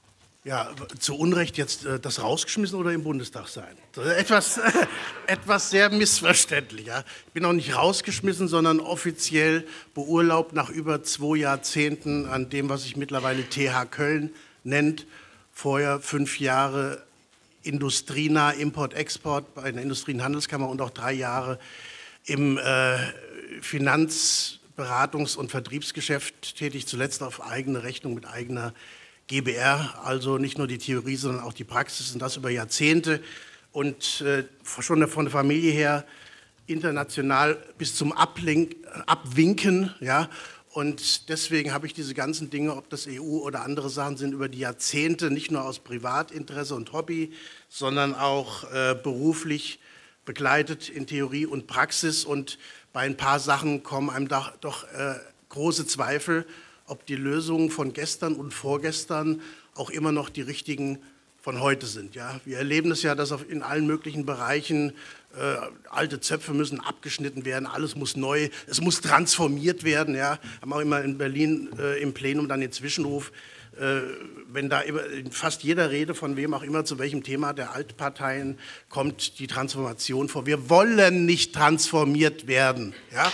Ja, zu Unrecht jetzt das rausgeschmissen oder im Bundestag sein? Etwas sehr missverständlich. Ja? Ich bin auch nicht rausgeschmissen, sondern offiziell beurlaubt nach über 2 Jahrzehnten an dem, was sich mittlerweile TH Köln nennt. Vorher 5 Jahre industrienah Import-Export bei der Industrie- und Handelskammer und auch 3 Jahre im Finanzberatungs- und Vertriebsgeschäft tätig, zuletzt auf eigene Rechnung mit eigener GbR, also nicht nur die Theorie, sondern auch die Praxis, und das über Jahrzehnte und schon von der Familie her international bis zum Abwinken, ja, und deswegen habe ich diese ganzen Dinge, ob das EU oder andere Sachen sind, über die Jahrzehnte nicht nur aus Privatinteresse und Hobby, sondern auch beruflich begleitet in Theorie und Praxis, und bei ein paar Sachen kommen einem doch große Zweifel, ob die Lösungen von gestern und vorgestern auch immer noch die richtigen von heute sind. Ja? Wir erleben es ja, dass in allen möglichen Bereichen alte Zöpfe müssen abgeschnitten werden, alles muss neu, es muss transformiert werden. Ja? Haben auch immer in Berlin im Plenum dann den Zwischenruf, wenn da in fast jeder Rede von wem auch immer zu welchem Thema der Altparteien kommt die Transformation vor. Wir wollen nicht transformiert werden. Ja?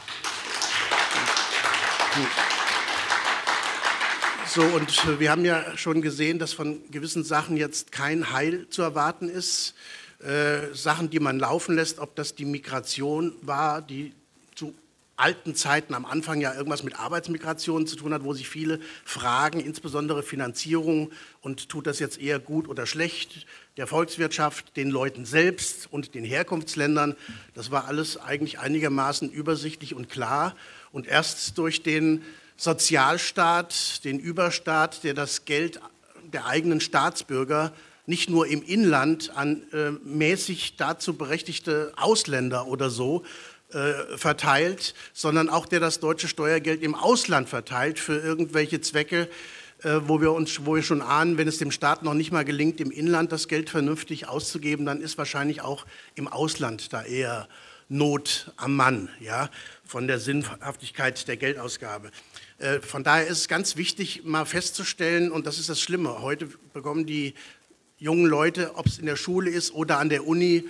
So, und wir haben ja schon gesehen, dass von gewissen Sachen jetzt kein Heil zu erwarten ist. Sachen, die man laufen lässt, ob das die Migration war, die zu alten Zeiten am Anfang ja irgendwas mit Arbeitsmigration zu tun hat, wo sich viele fragen, insbesondere Finanzierung, und tut das jetzt eher gut oder schlecht, der Volkswirtschaft, den Leuten selbst und den Herkunftsländern. Das war alles eigentlich einigermaßen übersichtlich und klar, und erst durch den Sozialstaat, den Überstaat, der das Geld der eigenen Staatsbürger nicht nur im Inland an mäßig dazu berechtigte Ausländer oder so verteilt, sondern auch der das deutsche Steuergeld im Ausland verteilt für irgendwelche Zwecke, wo wir schon ahnen, wenn es dem Staat noch nicht mal gelingt, im Inland das Geld vernünftig auszugeben, dann ist wahrscheinlich auch im Ausland da eher Not am Mann, ja, von der Sinnhaftigkeit der Geldausgabe. Von daher ist es ganz wichtig, mal festzustellen, und das ist das Schlimme, heute bekommen die jungen Leute, ob es in der Schule ist oder an der Uni,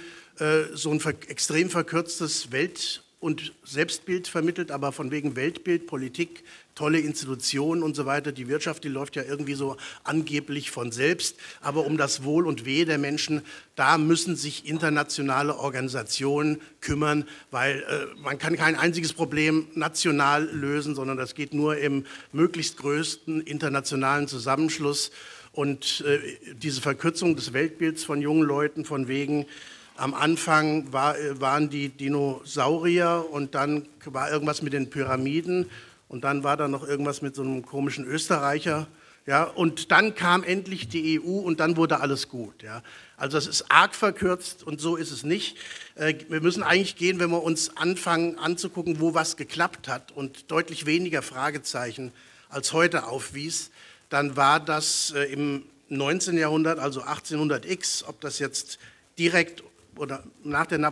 so ein extrem verkürztes Welt- und Selbstbild vermittelt, aber von wegen Weltbild, Politik, tolle Institutionen und so weiter. Die Wirtschaft, die läuft ja irgendwie so angeblich von selbst, aber um das Wohl und Wehe der Menschen, da müssen sich internationale Organisationen kümmern, weil man kann kein einziges Problem national lösen, sondern das geht nur im möglichst größten internationalen Zusammenschluss. Und diese Verkürzung des Weltbilds von jungen Leuten, von wegen, am Anfang waren die Dinosaurier und dann war irgendwas mit den Pyramiden und dann war da noch irgendwas mit so einem komischen Österreicher. Ja, und dann kam endlich die EU und dann wurde alles gut. Ja. Also das ist arg verkürzt und so ist es nicht. Wir müssen eigentlich gehen, wenn wir uns anfangen anzugucken, wo was geklappt hat und deutlich weniger Fragezeichen als heute aufwies, dann war das im 19. Jahrhundert, also 1800x, ob das jetzt direkt oder nach der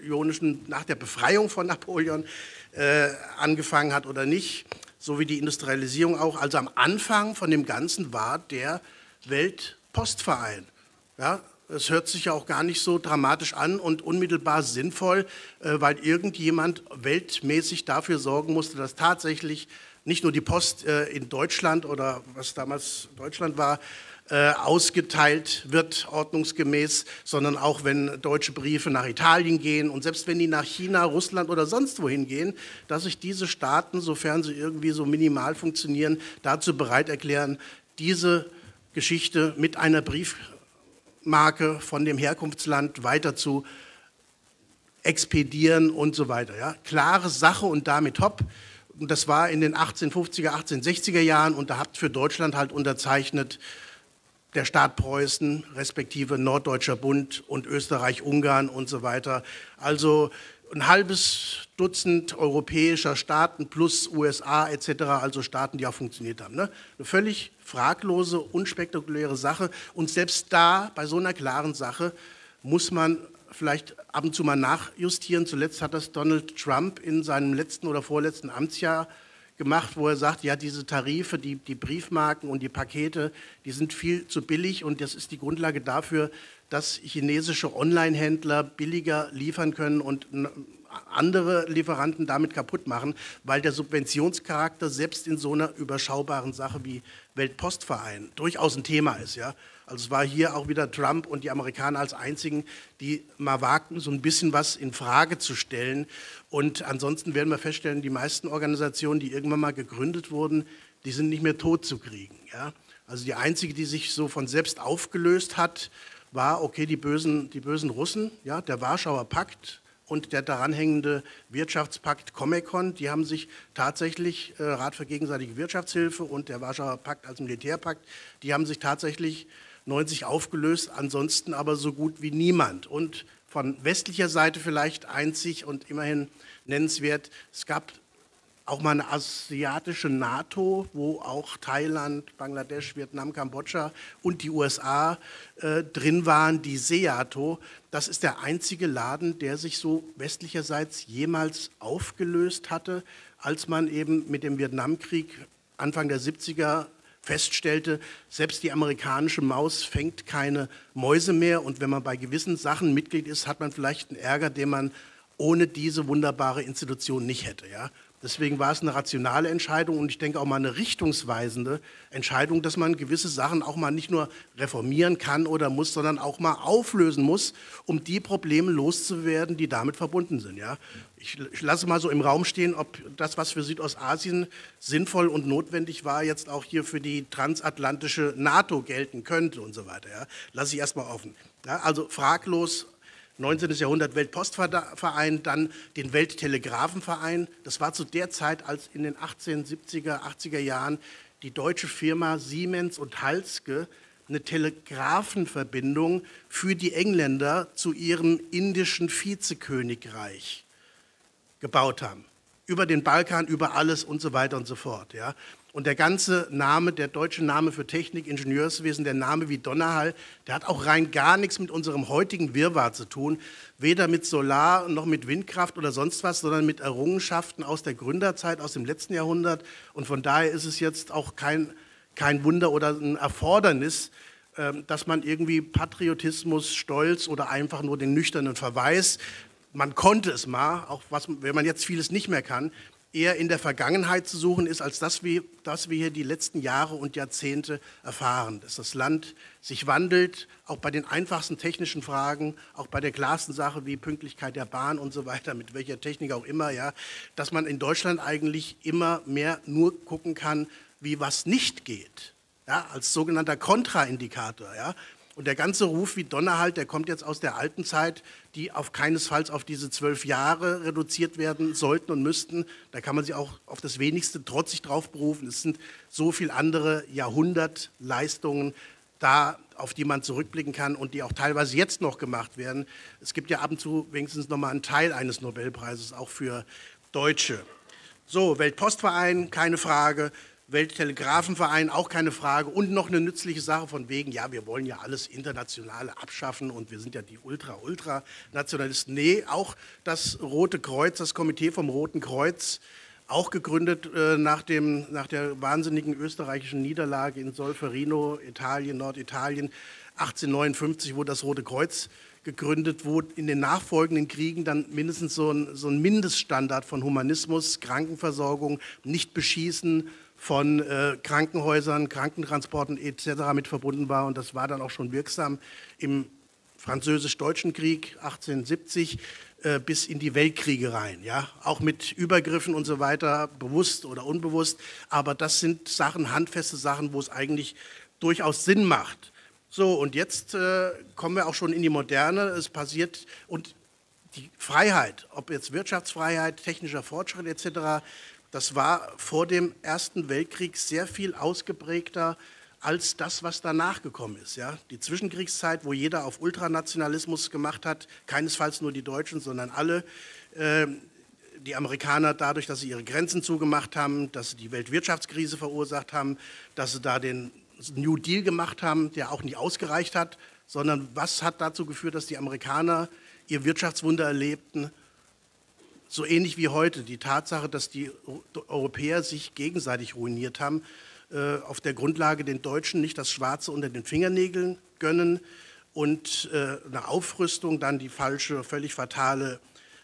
Befreiung von Napoleon angefangen hat oder nicht, so wie die Industrialisierung auch. Also am Anfang von dem Ganzen war der Weltpostverein. Ja, es hört sich ja auch gar nicht so dramatisch an und unmittelbar sinnvoll, weil irgendjemand weltmäßig dafür sorgen musste, dass tatsächlich nicht nur die Post in Deutschland oder was damals Deutschland war, ausgeteilt wird, ordnungsgemäß, sondern auch wenn deutsche Briefe nach Italien gehen und selbst wenn die nach China, Russland oder sonst wohin gehen, dass sich diese Staaten, sofern sie irgendwie so minimal funktionieren, dazu bereit erklären, diese Geschichte mit einer Briefmarke von dem Herkunftsland weiter zu expedieren und so weiter. Ja? Klare Sache und damit hopp. Und das war in den 1850er, 1860er Jahren und da hat für Deutschland halt unterzeichnet der Staat Preußen, respektive Norddeutscher Bund und Österreich-Ungarn und so weiter. Also ein halbes Dutzend europäischer Staaten plus USA etc., also Staaten, die auch funktioniert haben. Ne? Eine völlig fraglose, unspektakuläre Sache. Und selbst da, bei so einer klaren Sache, muss man vielleicht ab und zu mal nachjustieren. Zuletzt hat das Donald Trump in seinem letzten oder vorletzten Amtsjahr gemacht, wo er sagt, ja, diese Tarife, die Briefmarken und die Pakete, die sind viel zu billig und das ist die Grundlage dafür, dass chinesische Online-Händler billiger liefern können und andere Lieferanten damit kaputt machen, weil der Subventionscharakter selbst in so einer überschaubaren Sache wie Weltpostverein durchaus ein Thema ist. Ja? Also es war hier auch wieder Trump und die Amerikaner als einzigen, die mal wagten, so ein bisschen was in Frage zu stellen. Und ansonsten werden wir feststellen, die meisten Organisationen, die irgendwann mal gegründet wurden, die sind nicht mehr tot zu kriegen. Ja? Also die einzige, die sich so von selbst aufgelöst hat, war, okay, die bösen Russen, ja, der Warschauer Pakt und der daran hängende Wirtschaftspakt Comecon, die haben sich tatsächlich, Rat für gegenseitige Wirtschaftshilfe und der Warschauer Pakt als Militärpakt, die haben sich tatsächlich 90 aufgelöst, ansonsten aber so gut wie niemand. Und von westlicher Seite vielleicht einzig und immerhin nennenswert, es gab auch mal eine asiatische NATO, wo auch Thailand, Bangladesch, Vietnam, Kambodscha und die USA drin waren, die SEATO. Das ist der einzige Laden, der sich so westlicherseits jemals aufgelöst hatte, als man eben mit dem Vietnamkrieg Anfang der 70er feststellte, selbst die amerikanische Maus fängt keine Mäuse mehr und wenn man bei gewissen Sachen Mitglied ist, hat man vielleicht einen Ärger, den man ohne diese wunderbare Institution nicht hätte. Ja? Deswegen war es eine rationale Entscheidung und ich denke auch mal eine richtungsweisende Entscheidung, dass man gewisse Sachen auch mal nicht nur reformieren kann oder muss, sondern auch mal auflösen muss, um die Probleme loszuwerden, die damit verbunden sind. Ja? Ich lasse mal so im Raum stehen, ob das, was für Südostasien sinnvoll und notwendig war, jetzt auch hier für die transatlantische NATO gelten könnte und so weiter. Ja? Lasse ich erstmal offen. Ja? Also fraglos 19. Jahrhundert Weltpostverein, dann den Welttelegrafenverein. Das war zu der Zeit, als in den 1870er, 80er Jahren die deutsche Firma Siemens und Halske eine Telegrafenverbindung für die Engländer zu ihrem indischen Vizekönigreich gebaut haben. Über den Balkan, über alles und so weiter und so fort. Ja. Und der ganze Name, der deutsche Name für Technik, Ingenieurswesen, der Name wie Donnerhall, der hat auch rein gar nichts mit unserem heutigen Wirrwarr zu tun. Weder mit Solar noch mit Windkraft oder sonst was, sondern mit Errungenschaften aus der Gründerzeit, aus dem letzten Jahrhundert. Und von daher ist es jetzt auch kein Wunder oder ein Erfordernis, dass man irgendwie Patriotismus, Stolz oder einfach nur den nüchternen Verweis, man konnte es mal, auch wenn man jetzt vieles nicht mehr kann, eher in der Vergangenheit zu suchen ist, als dass wir hier die letzten Jahre und Jahrzehnte erfahren. Dass das Land sich wandelt, auch bei den einfachsten technischen Fragen, auch bei der klarsten Sache wie Pünktlichkeit der Bahn und so weiter, mit welcher Technik auch immer, ja, dass man in Deutschland eigentlich immer mehr nur gucken kann, wie was nicht geht, ja, als sogenannter Kontraindikator. Ja. Und der ganze Ruf wie Donnerhall, der kommt jetzt aus der alten Zeit, die auf keinesfalls auf diese 12 Jahre reduziert werden sollten und müssten. Da kann man sich auch auf das Wenigste trotzig drauf berufen. Es sind so viele andere Jahrhundertleistungen da, auf die man zurückblicken kann und die auch teilweise jetzt noch gemacht werden. Es gibt ja ab und zu wenigstens noch mal einen Teil eines Nobelpreises, auch für Deutsche. So, Weltpostverein, keine Frage. Welttelegrafenverein, auch keine Frage. Und noch eine nützliche Sache von wegen, ja, wir wollen ja alles Internationale abschaffen und wir sind ja die Ultra-Nationalisten. Nee, auch das Rote Kreuz, das Komitee vom Roten Kreuz, auch gegründet nach der wahnsinnigen österreichischen Niederlage in Solferino, Italien, Norditalien, 1859, wo das Rote Kreuz gegründet wurde, in den nachfolgenden Kriegen dann mindestens so ein Mindeststandard von Humanismus, Krankenversorgung, nicht beschießen von Krankenhäusern, Krankentransporten etc. mit verbunden war. Und das war dann auch schon wirksam im Französisch-Deutschen Krieg 1870 bis in die Weltkriege rein. Ja? Auch mit Übergriffen und so weiter, bewusst oder unbewusst. Aber das sind Sachen, handfeste Sachen, wo es eigentlich durchaus Sinn macht. So, und jetzt kommen wir auch schon in die Moderne. Es passiert, und die Freiheit, ob jetzt Wirtschaftsfreiheit, technischer Fortschritt etc., das war vor dem Ersten Weltkrieg sehr viel ausgeprägter als das, was danach gekommen ist. Ja? Die Zwischenkriegszeit, wo jeder auf Ultranationalismus gemacht hat, keinesfalls nur die Deutschen, sondern alle. Die Amerikaner dadurch, dass sie ihre Grenzen zugemacht haben, dass sie die Weltwirtschaftskrise verursacht haben, dass sie da den New Deal gemacht haben, der auch nicht ausgereicht hat, sondern was hat dazu geführt, dass die Amerikaner ihr Wirtschaftswunder erlebten? so ähnlich wie heute die Tatsache, dass die Europäer sich gegenseitig ruiniert haben, auf der Grundlage den Deutschen nicht das Schwarze unter den Fingernägeln gönnen und eine Aufrüstung, dann die falsche, völlig fatale,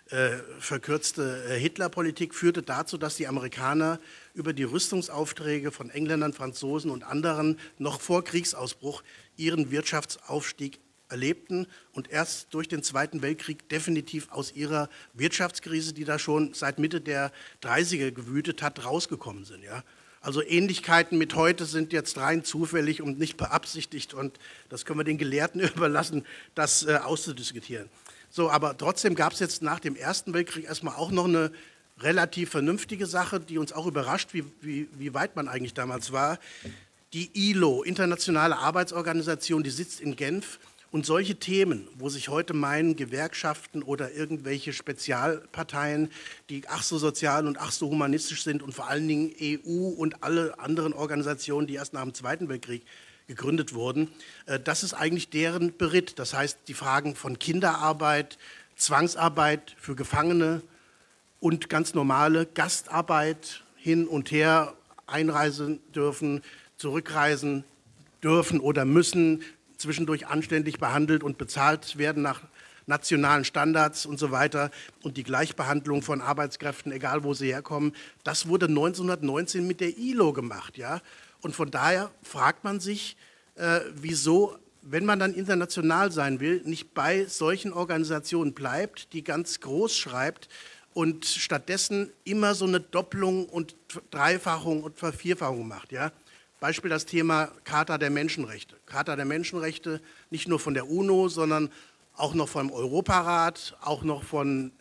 verkürzte Hitlerpolitik führte dazu, dass die Amerikaner über die Rüstungsaufträge von Engländern, Franzosen und anderen noch vor Kriegsausbruch ihren Wirtschaftsaufstieg erlebten und erst durch den Zweiten Weltkrieg definitiv aus ihrer Wirtschaftskrise, die da schon seit Mitte der 30er gewütet hat, rausgekommen sind. Ja? Also Ähnlichkeiten mit heute sind jetzt rein zufällig und nicht beabsichtigt und das können wir den Gelehrten überlassen, das auszudiskutieren. So, aber trotzdem gab es jetzt nach dem Ersten Weltkrieg erstmal auch noch eine relativ vernünftige Sache, die uns auch überrascht, wie weit man eigentlich damals war. Die ILO, Internationale Arbeitsorganisation, die sitzt in Genf und solche Themen, wo sich heute meinen, Gewerkschaften oder irgendwelche Spezialparteien, die ach so sozial und ach so humanistisch sind und vor allen Dingen EU und alle anderen Organisationen, die erst nach dem Zweiten Weltkrieg gegründet wurden, das ist eigentlich deren Beritt. Das heißt, die Fragen von Kinderarbeit, Zwangsarbeit für Gefangene und ganz normale Gastarbeit hin und her einreisen dürfen, zurückreisen dürfen oder müssen, zwischendurch anständig behandelt und bezahlt werden nach nationalen Standards und so weiter und die Gleichbehandlung von Arbeitskräften, egal wo sie herkommen, das wurde 1919 mit der ILO gemacht, ja. Und von daher fragt man sich, wieso, wenn man dann international sein will, nicht bei solchen Organisationen bleibt, die ganz groß schreibt und stattdessen immer so eine Doppelung und Dreifachung und Vervierfachung macht. Ja? Beispiel das Thema Charta der Menschenrechte. Charta der Menschenrechte nicht nur von der UNO, sondern auch noch vom Europarat, auch noch von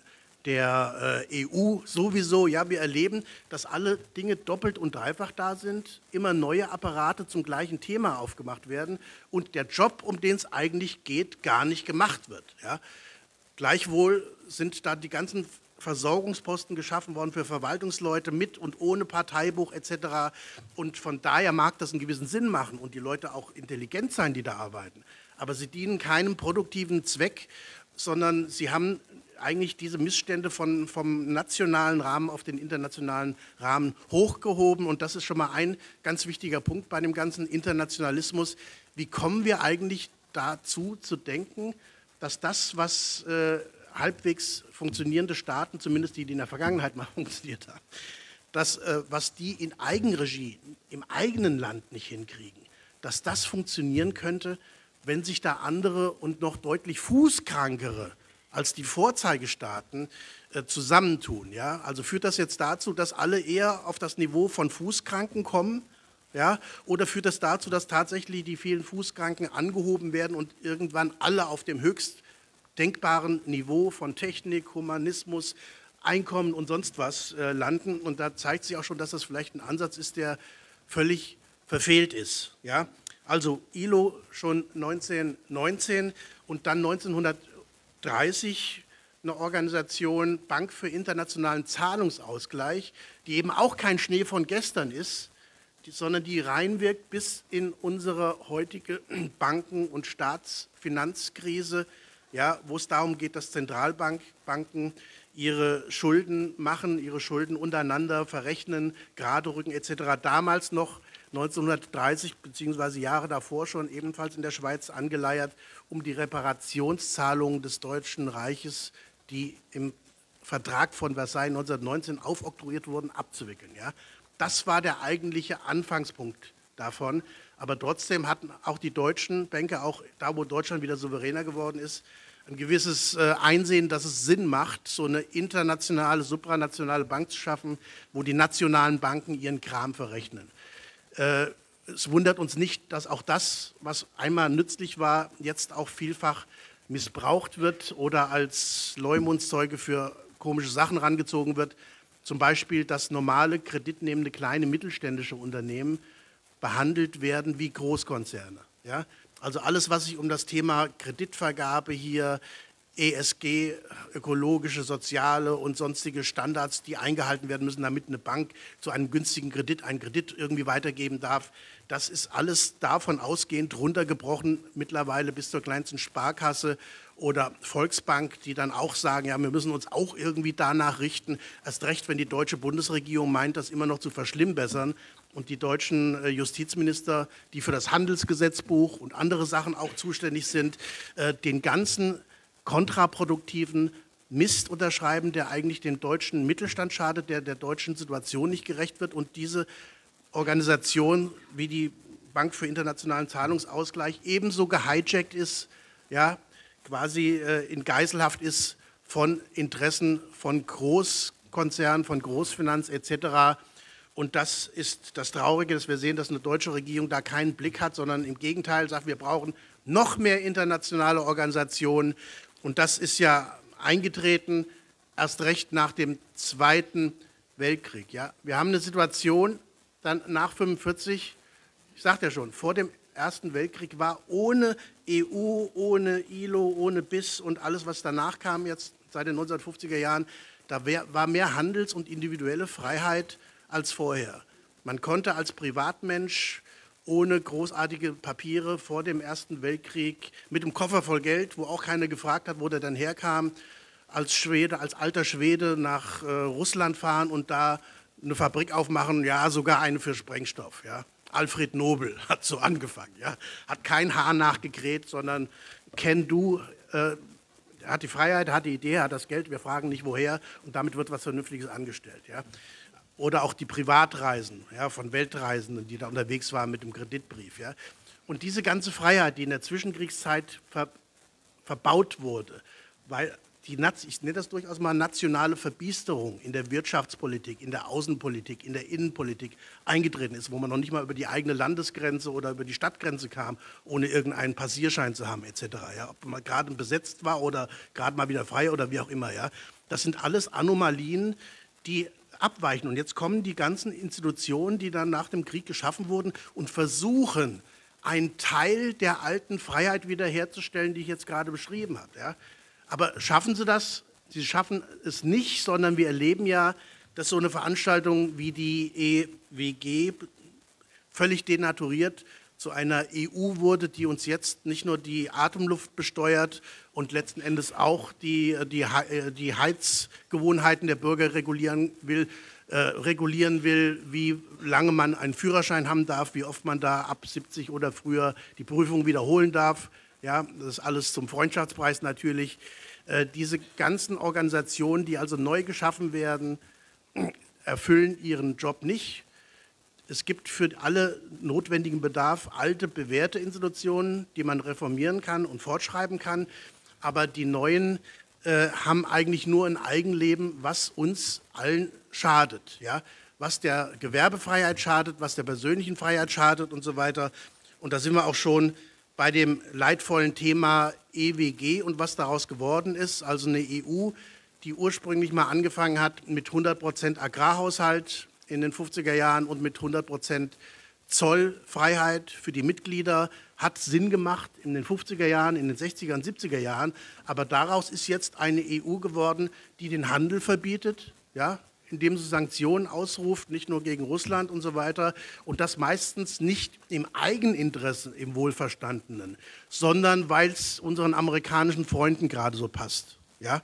der EU sowieso. Ja, wir erleben, dass alle Dinge doppelt und dreifach da sind, immer neue Apparate zum gleichen Thema aufgemacht werden und der Job, um den es eigentlich geht, gar nicht gemacht wird. Ja. Gleichwohl sind da die ganzen Versorgungsposten geschaffen worden für Verwaltungsleute mit und ohne Parteibuch etc. Und von daher mag das einen gewissen Sinn machen und die Leute auch intelligent sein, die da arbeiten. Aber sie dienen keinem produktiven Zweck, sondern sie haben eigentlich diese Missstände vom nationalen Rahmen auf den internationalen Rahmen hochgehoben. Und das ist schon mal ein ganz wichtiger Punkt bei dem ganzen Internationalismus. Wie kommen wir eigentlich dazu zu denken, dass das, was halbwegs funktionierende Staaten, zumindest die in der Vergangenheit mal funktioniert haben, das, was die in Eigenregie im eigenen Land nicht hinkriegen, dass das funktionieren könnte, wenn sich da andere und noch deutlich fußkrankere als die Vorzeigestaaten zusammentun. Ja? Also führt das jetzt dazu, dass alle eher auf das Niveau von Fußkranken kommen? Ja? Oder führt das dazu, dass tatsächlich die vielen Fußkranken angehoben werden und irgendwann alle auf dem höchst denkbaren Niveau von Technik, Humanismus, Einkommen und sonst was landen? Und da zeigt sich auch schon, dass das vielleicht ein Ansatz ist, der völlig verfehlt ist. Ja? Also ILO schon 1919 und dann 1930 eine Organisation, Bank für internationalen Zahlungsausgleich, die eben auch kein Schnee von gestern ist, sondern die reinwirkt bis in unsere heutige Banken- und Staatsfinanzkrise, ja, wo es darum geht, dass Zentralbanken ihre Schulden machen, ihre Schulden untereinander verrechnen, gerade rücken etc. Damals noch 1930 bzw. Jahre davor schon ebenfalls in der Schweiz angeleiert, um die Reparationszahlungen des Deutschen Reiches, die im Vertrag von Versailles 1919 aufoktroyiert wurden, abzuwickeln. Ja? Das war der eigentliche Anfangspunkt davon. Aber trotzdem hatten auch die deutschen Banker, auch da, wo Deutschland wieder souveräner geworden ist, ein gewisses Einsehen, dass es Sinn macht, so eine internationale, supranationale Bank zu schaffen, wo die nationalen Banken ihren Kram verrechnen. Es wundert uns nicht, dass auch das, was einmal nützlich war, jetzt auch vielfach missbraucht wird oder als Leumundszeuge für komische Sachen rangezogen wird. Zum Beispiel, dass normale kreditnehmende kleine mittelständische Unternehmen behandelt werden wie Großkonzerne. Ja? Also alles, was sich um das Thema Kreditvergabe hier ESG, ökologische, soziale und sonstige Standards, die eingehalten werden müssen, damit eine Bank zu einem günstigen Kredit einen Kredit irgendwie weitergeben darf. Das ist alles davon ausgehend runtergebrochen, mittlerweile bis zur kleinsten Sparkasse oder Volksbank, die dann auch sagen, ja, wir müssen uns auch irgendwie danach richten. Erst recht, wenn die deutsche Bundesregierung meint, das immer noch zu verschlimmbessern und die deutschen Justizminister, die für das Handelsgesetzbuch und andere Sachen auch zuständig sind, den ganzen kontraproduktiven Mist unterschreiben, der eigentlich dem deutschen Mittelstand schadet, der deutschen Situation nicht gerecht wird. Und diese Organisation wie die Bank für internationalen Zahlungsausgleich ebenso gehijackt ist, ja, quasi in Geiselhaft ist von Interessen von Großkonzernen, von Großfinanz etc. Und das ist das Traurige, dass wir sehen, dass eine deutsche Regierung da keinen Blick hat, sondern im Gegenteil sagt, wir brauchen noch mehr internationale Organisationen. Und das ist ja eingetreten, erst recht nach dem Zweiten Weltkrieg. Ja. Wir haben eine Situation, dann nach 1945, ich sagte ja schon, vor dem Ersten Weltkrieg war ohne EU, ohne ILO, ohne BIS und alles, was danach kam, jetzt seit den 1950er Jahren, da war mehr Handels- und individuelle Freiheit als vorher. Man konnte als Privatmensch ohne großartige Papiere vor dem Ersten Weltkrieg mit einem Koffer voll Geld, wo auch keiner gefragt hat, wo der dann herkam, als Schwede, als alter Schwede nach Russland fahren und da eine Fabrik aufmachen, ja, sogar eine für Sprengstoff. Ja. Alfred Nobel hat so angefangen, ja. Hat kein Haar nachgekräht, sondern can do, er hat die Freiheit, hat die Idee, hat das Geld, wir fragen nicht woher und damit wird was Vernünftiges angestellt. Ja. Oder auch die Privatreisen, ja, von Weltreisenden, die da unterwegs waren mit dem Kreditbrief. Ja. Und diese ganze Freiheit, die in der Zwischenkriegszeit verbaut wurde, weil ich nenne das durchaus mal nationale Verbiesterung in der Wirtschaftspolitik, in der Außenpolitik, in der Innenpolitik eingetreten ist, wo man noch nicht mal über die eigene Landesgrenze oder über die Stadtgrenze kam, ohne irgendeinen Passierschein zu haben etc. Ja. Ob man gerade besetzt war oder gerade mal wieder frei oder wie auch immer. Ja. Das sind alles Anomalien, die abweichen. Und jetzt kommen die ganzen Institutionen, die dann nach dem Krieg geschaffen wurden und versuchen, einen Teil der alten Freiheit wiederherzustellen, die ich jetzt gerade beschrieben habe. Ja. Aber schaffen sie das? Sie schaffen es nicht, sondern wir erleben ja, dass so eine Veranstaltung wie die EWG völlig denaturiert zu einer EU wurde, die uns jetzt nicht nur die Atemluft besteuert und letzten Endes auch die Heizgewohnheiten der Bürger regulieren will, wie lange man einen Führerschein haben darf, wie oft man da ab 70 oder früher die Prüfung wiederholen darf. Ja, das ist alles zum Freundschaftspreis natürlich. Diese ganzen Organisationen, die also neu geschaffen werden, erfüllen ihren Job nicht. Es gibt für alle notwendigen Bedarf alte, bewährte Institutionen, die man reformieren kann und fortschreiben kann. Aber die neuen haben eigentlich nur ein Eigenleben, was uns allen schadet. Ja? Was der Gewerbefreiheit schadet, was der persönlichen Freiheit schadet und so weiter. Und da sind wir auch schon bei dem leidvollen Thema EWG und was daraus geworden ist. Also eine EU, die ursprünglich mal angefangen hat mit 100% Agrarhaushalt in den 50er Jahren und mit 100% Zollfreiheit für die Mitglieder, hat Sinn gemacht in den 50er Jahren, in den 60er und 70er Jahren. Aber daraus ist jetzt eine EU geworden, die den Handel verbietet, ja, indem sie Sanktionen ausruft, nicht nur gegen Russland und so weiter. Und das meistens nicht im Eigeninteresse, im Wohlverstandenen, sondern weil es unseren amerikanischen Freunden gerade so passt. Ja?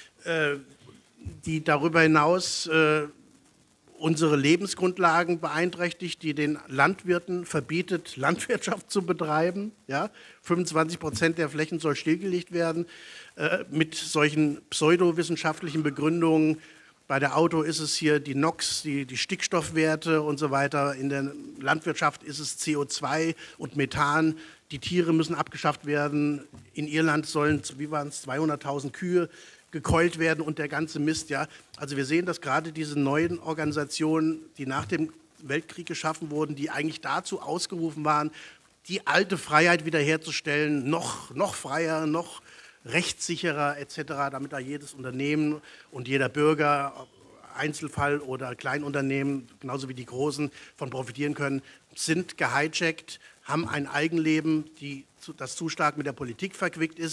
Die darüber hinaus unsere Lebensgrundlagen beeinträchtigt, die den Landwirten verbietet, Landwirtschaft zu betreiben. Ja? 25% der Flächen soll stillgelegt werden mit solchen pseudowissenschaftlichen Begründungen. Bei der Auto ist es hier die NOx, die Stickstoffwerte und so weiter. In der Landwirtschaft ist es CO2 und Methan. Die Tiere müssen abgeschafft werden. In Irland sollen, wie waren es, 200.000 Kühe gekeult werden und der ganze Mist. Ja. Also wir sehen, dass gerade diese neuen Organisationen, die nach dem Weltkrieg geschaffen wurden, die eigentlich dazu ausgerufen waren, die alte Freiheit wiederherzustellen, noch freier, noch rechtssicherer etc., damit da jedes Unternehmen und jeder Bürger, Einzelfall oder Kleinunternehmen, genauso wie die Großen, von profitieren können, sind gehijackt, haben ein Eigenleben, das zu stark mit der Politik verquickt ist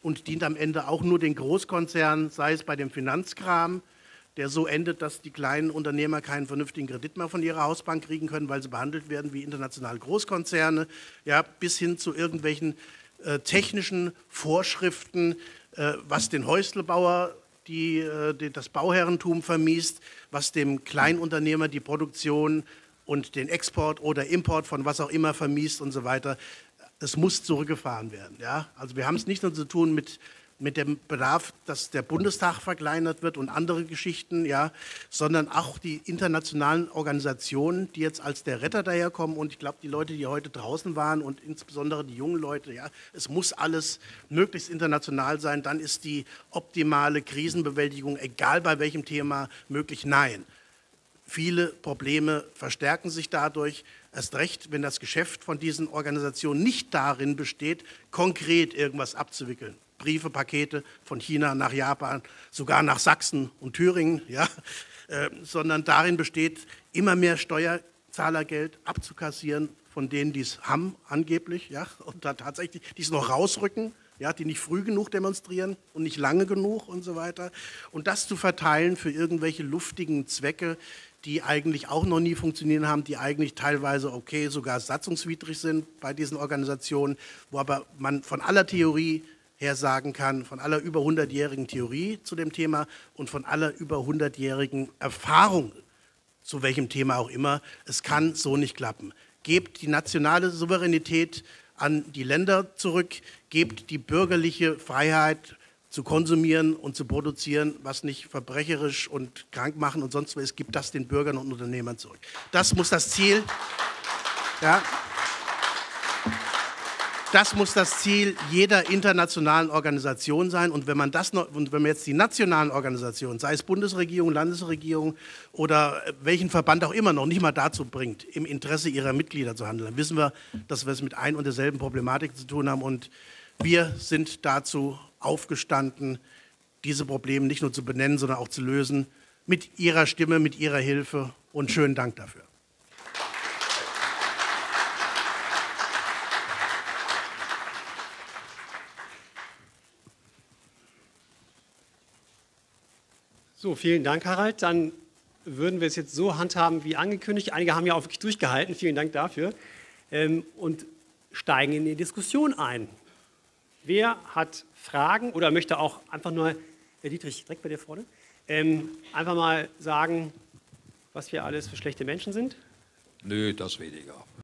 und dient am Ende auch nur den Großkonzernen, sei es bei dem Finanzkram, der so endet, dass die kleinen Unternehmer keinen vernünftigen Kredit mehr von ihrer Hausbank kriegen können, weil sie behandelt werden wie internationale Großkonzerne, ja, bis hin zu irgendwelchen technischen Vorschriften, was den Häuslebauer das Bauherrentum vermiest, was dem Kleinunternehmer die Produktion und den Export oder Import von was auch immer vermiest und so weiter. Es muss zurückgefahren werden. Ja? Also wir haben es nicht nur zu tun mit dem Bedarf, dass der Bundestag verkleinert wird und andere Geschichten, ja, sondern auch die internationalen Organisationen, die jetzt als der Retter daherkommen. Und ich glaube, die Leute, die heute draußen waren und insbesondere die jungen Leute, ja, es muss alles möglichst international sein. Dann ist die optimale Krisenbewältigung, egal bei welchem Thema, möglich. Nein. Viele Probleme verstärken sich dadurch, erst recht, wenn das Geschäft von diesen Organisationen nicht darin besteht, konkret irgendwas abzuwickeln. Briefe, Pakete von China nach Japan, sogar nach Sachsen und Thüringen, ja, sondern darin besteht, immer mehr Steuerzahlergeld abzukassieren von denen, die es haben, angeblich, ja, und da tatsächlich, die es noch rausrücken, ja, die nicht früh genug demonstrieren und nicht lange genug und so weiter. Und das zu verteilen für irgendwelche luftigen Zwecke, die eigentlich auch noch nie funktionieren haben, die eigentlich teilweise, okay, sogar satzungswidrig sind bei diesen Organisationen, wo aber man von aller Theorie her sagen kann, von aller über 100-jährigen Theorie zu dem Thema und von aller über 100-jährigen Erfahrung zu welchem Thema auch immer, es kann so nicht klappen. Gebt die nationale Souveränität an die Länder zurück, gebt die bürgerliche Freiheit zu konsumieren und zu produzieren, was nicht verbrecherisch und krank machen und sonst was ist, gibt das den Bürgern und Unternehmern zurück. Das muss das Ziel, ja, das muss das Ziel jeder internationalen Organisation sein. Und wenn man jetzt die nationalen Organisationen, sei es Bundesregierung, Landesregierung oder welchen Verband auch immer, noch nicht mal dazu bringt, im Interesse ihrer Mitglieder zu handeln, dann wissen wir, dass wir es mit ein und derselben Problematik zu tun haben. Und wir sind dazu aufgestanden, diese Probleme nicht nur zu benennen, sondern auch zu lösen, mit Ihrer Stimme, mit Ihrer Hilfe. Und schönen Dank dafür. So, vielen Dank, Harald. Dann würden wir es jetzt so handhaben wie angekündigt. Einige haben ja auch wirklich durchgehalten. Vielen Dank dafür. Und steigen in die Diskussion ein. Wer hat Fragen oder möchte auch einfach nur, Herr Dietrich, direkt bei dir vorne, einfach mal sagen, was wir alles für schlechte Menschen sind? Nö, das weniger.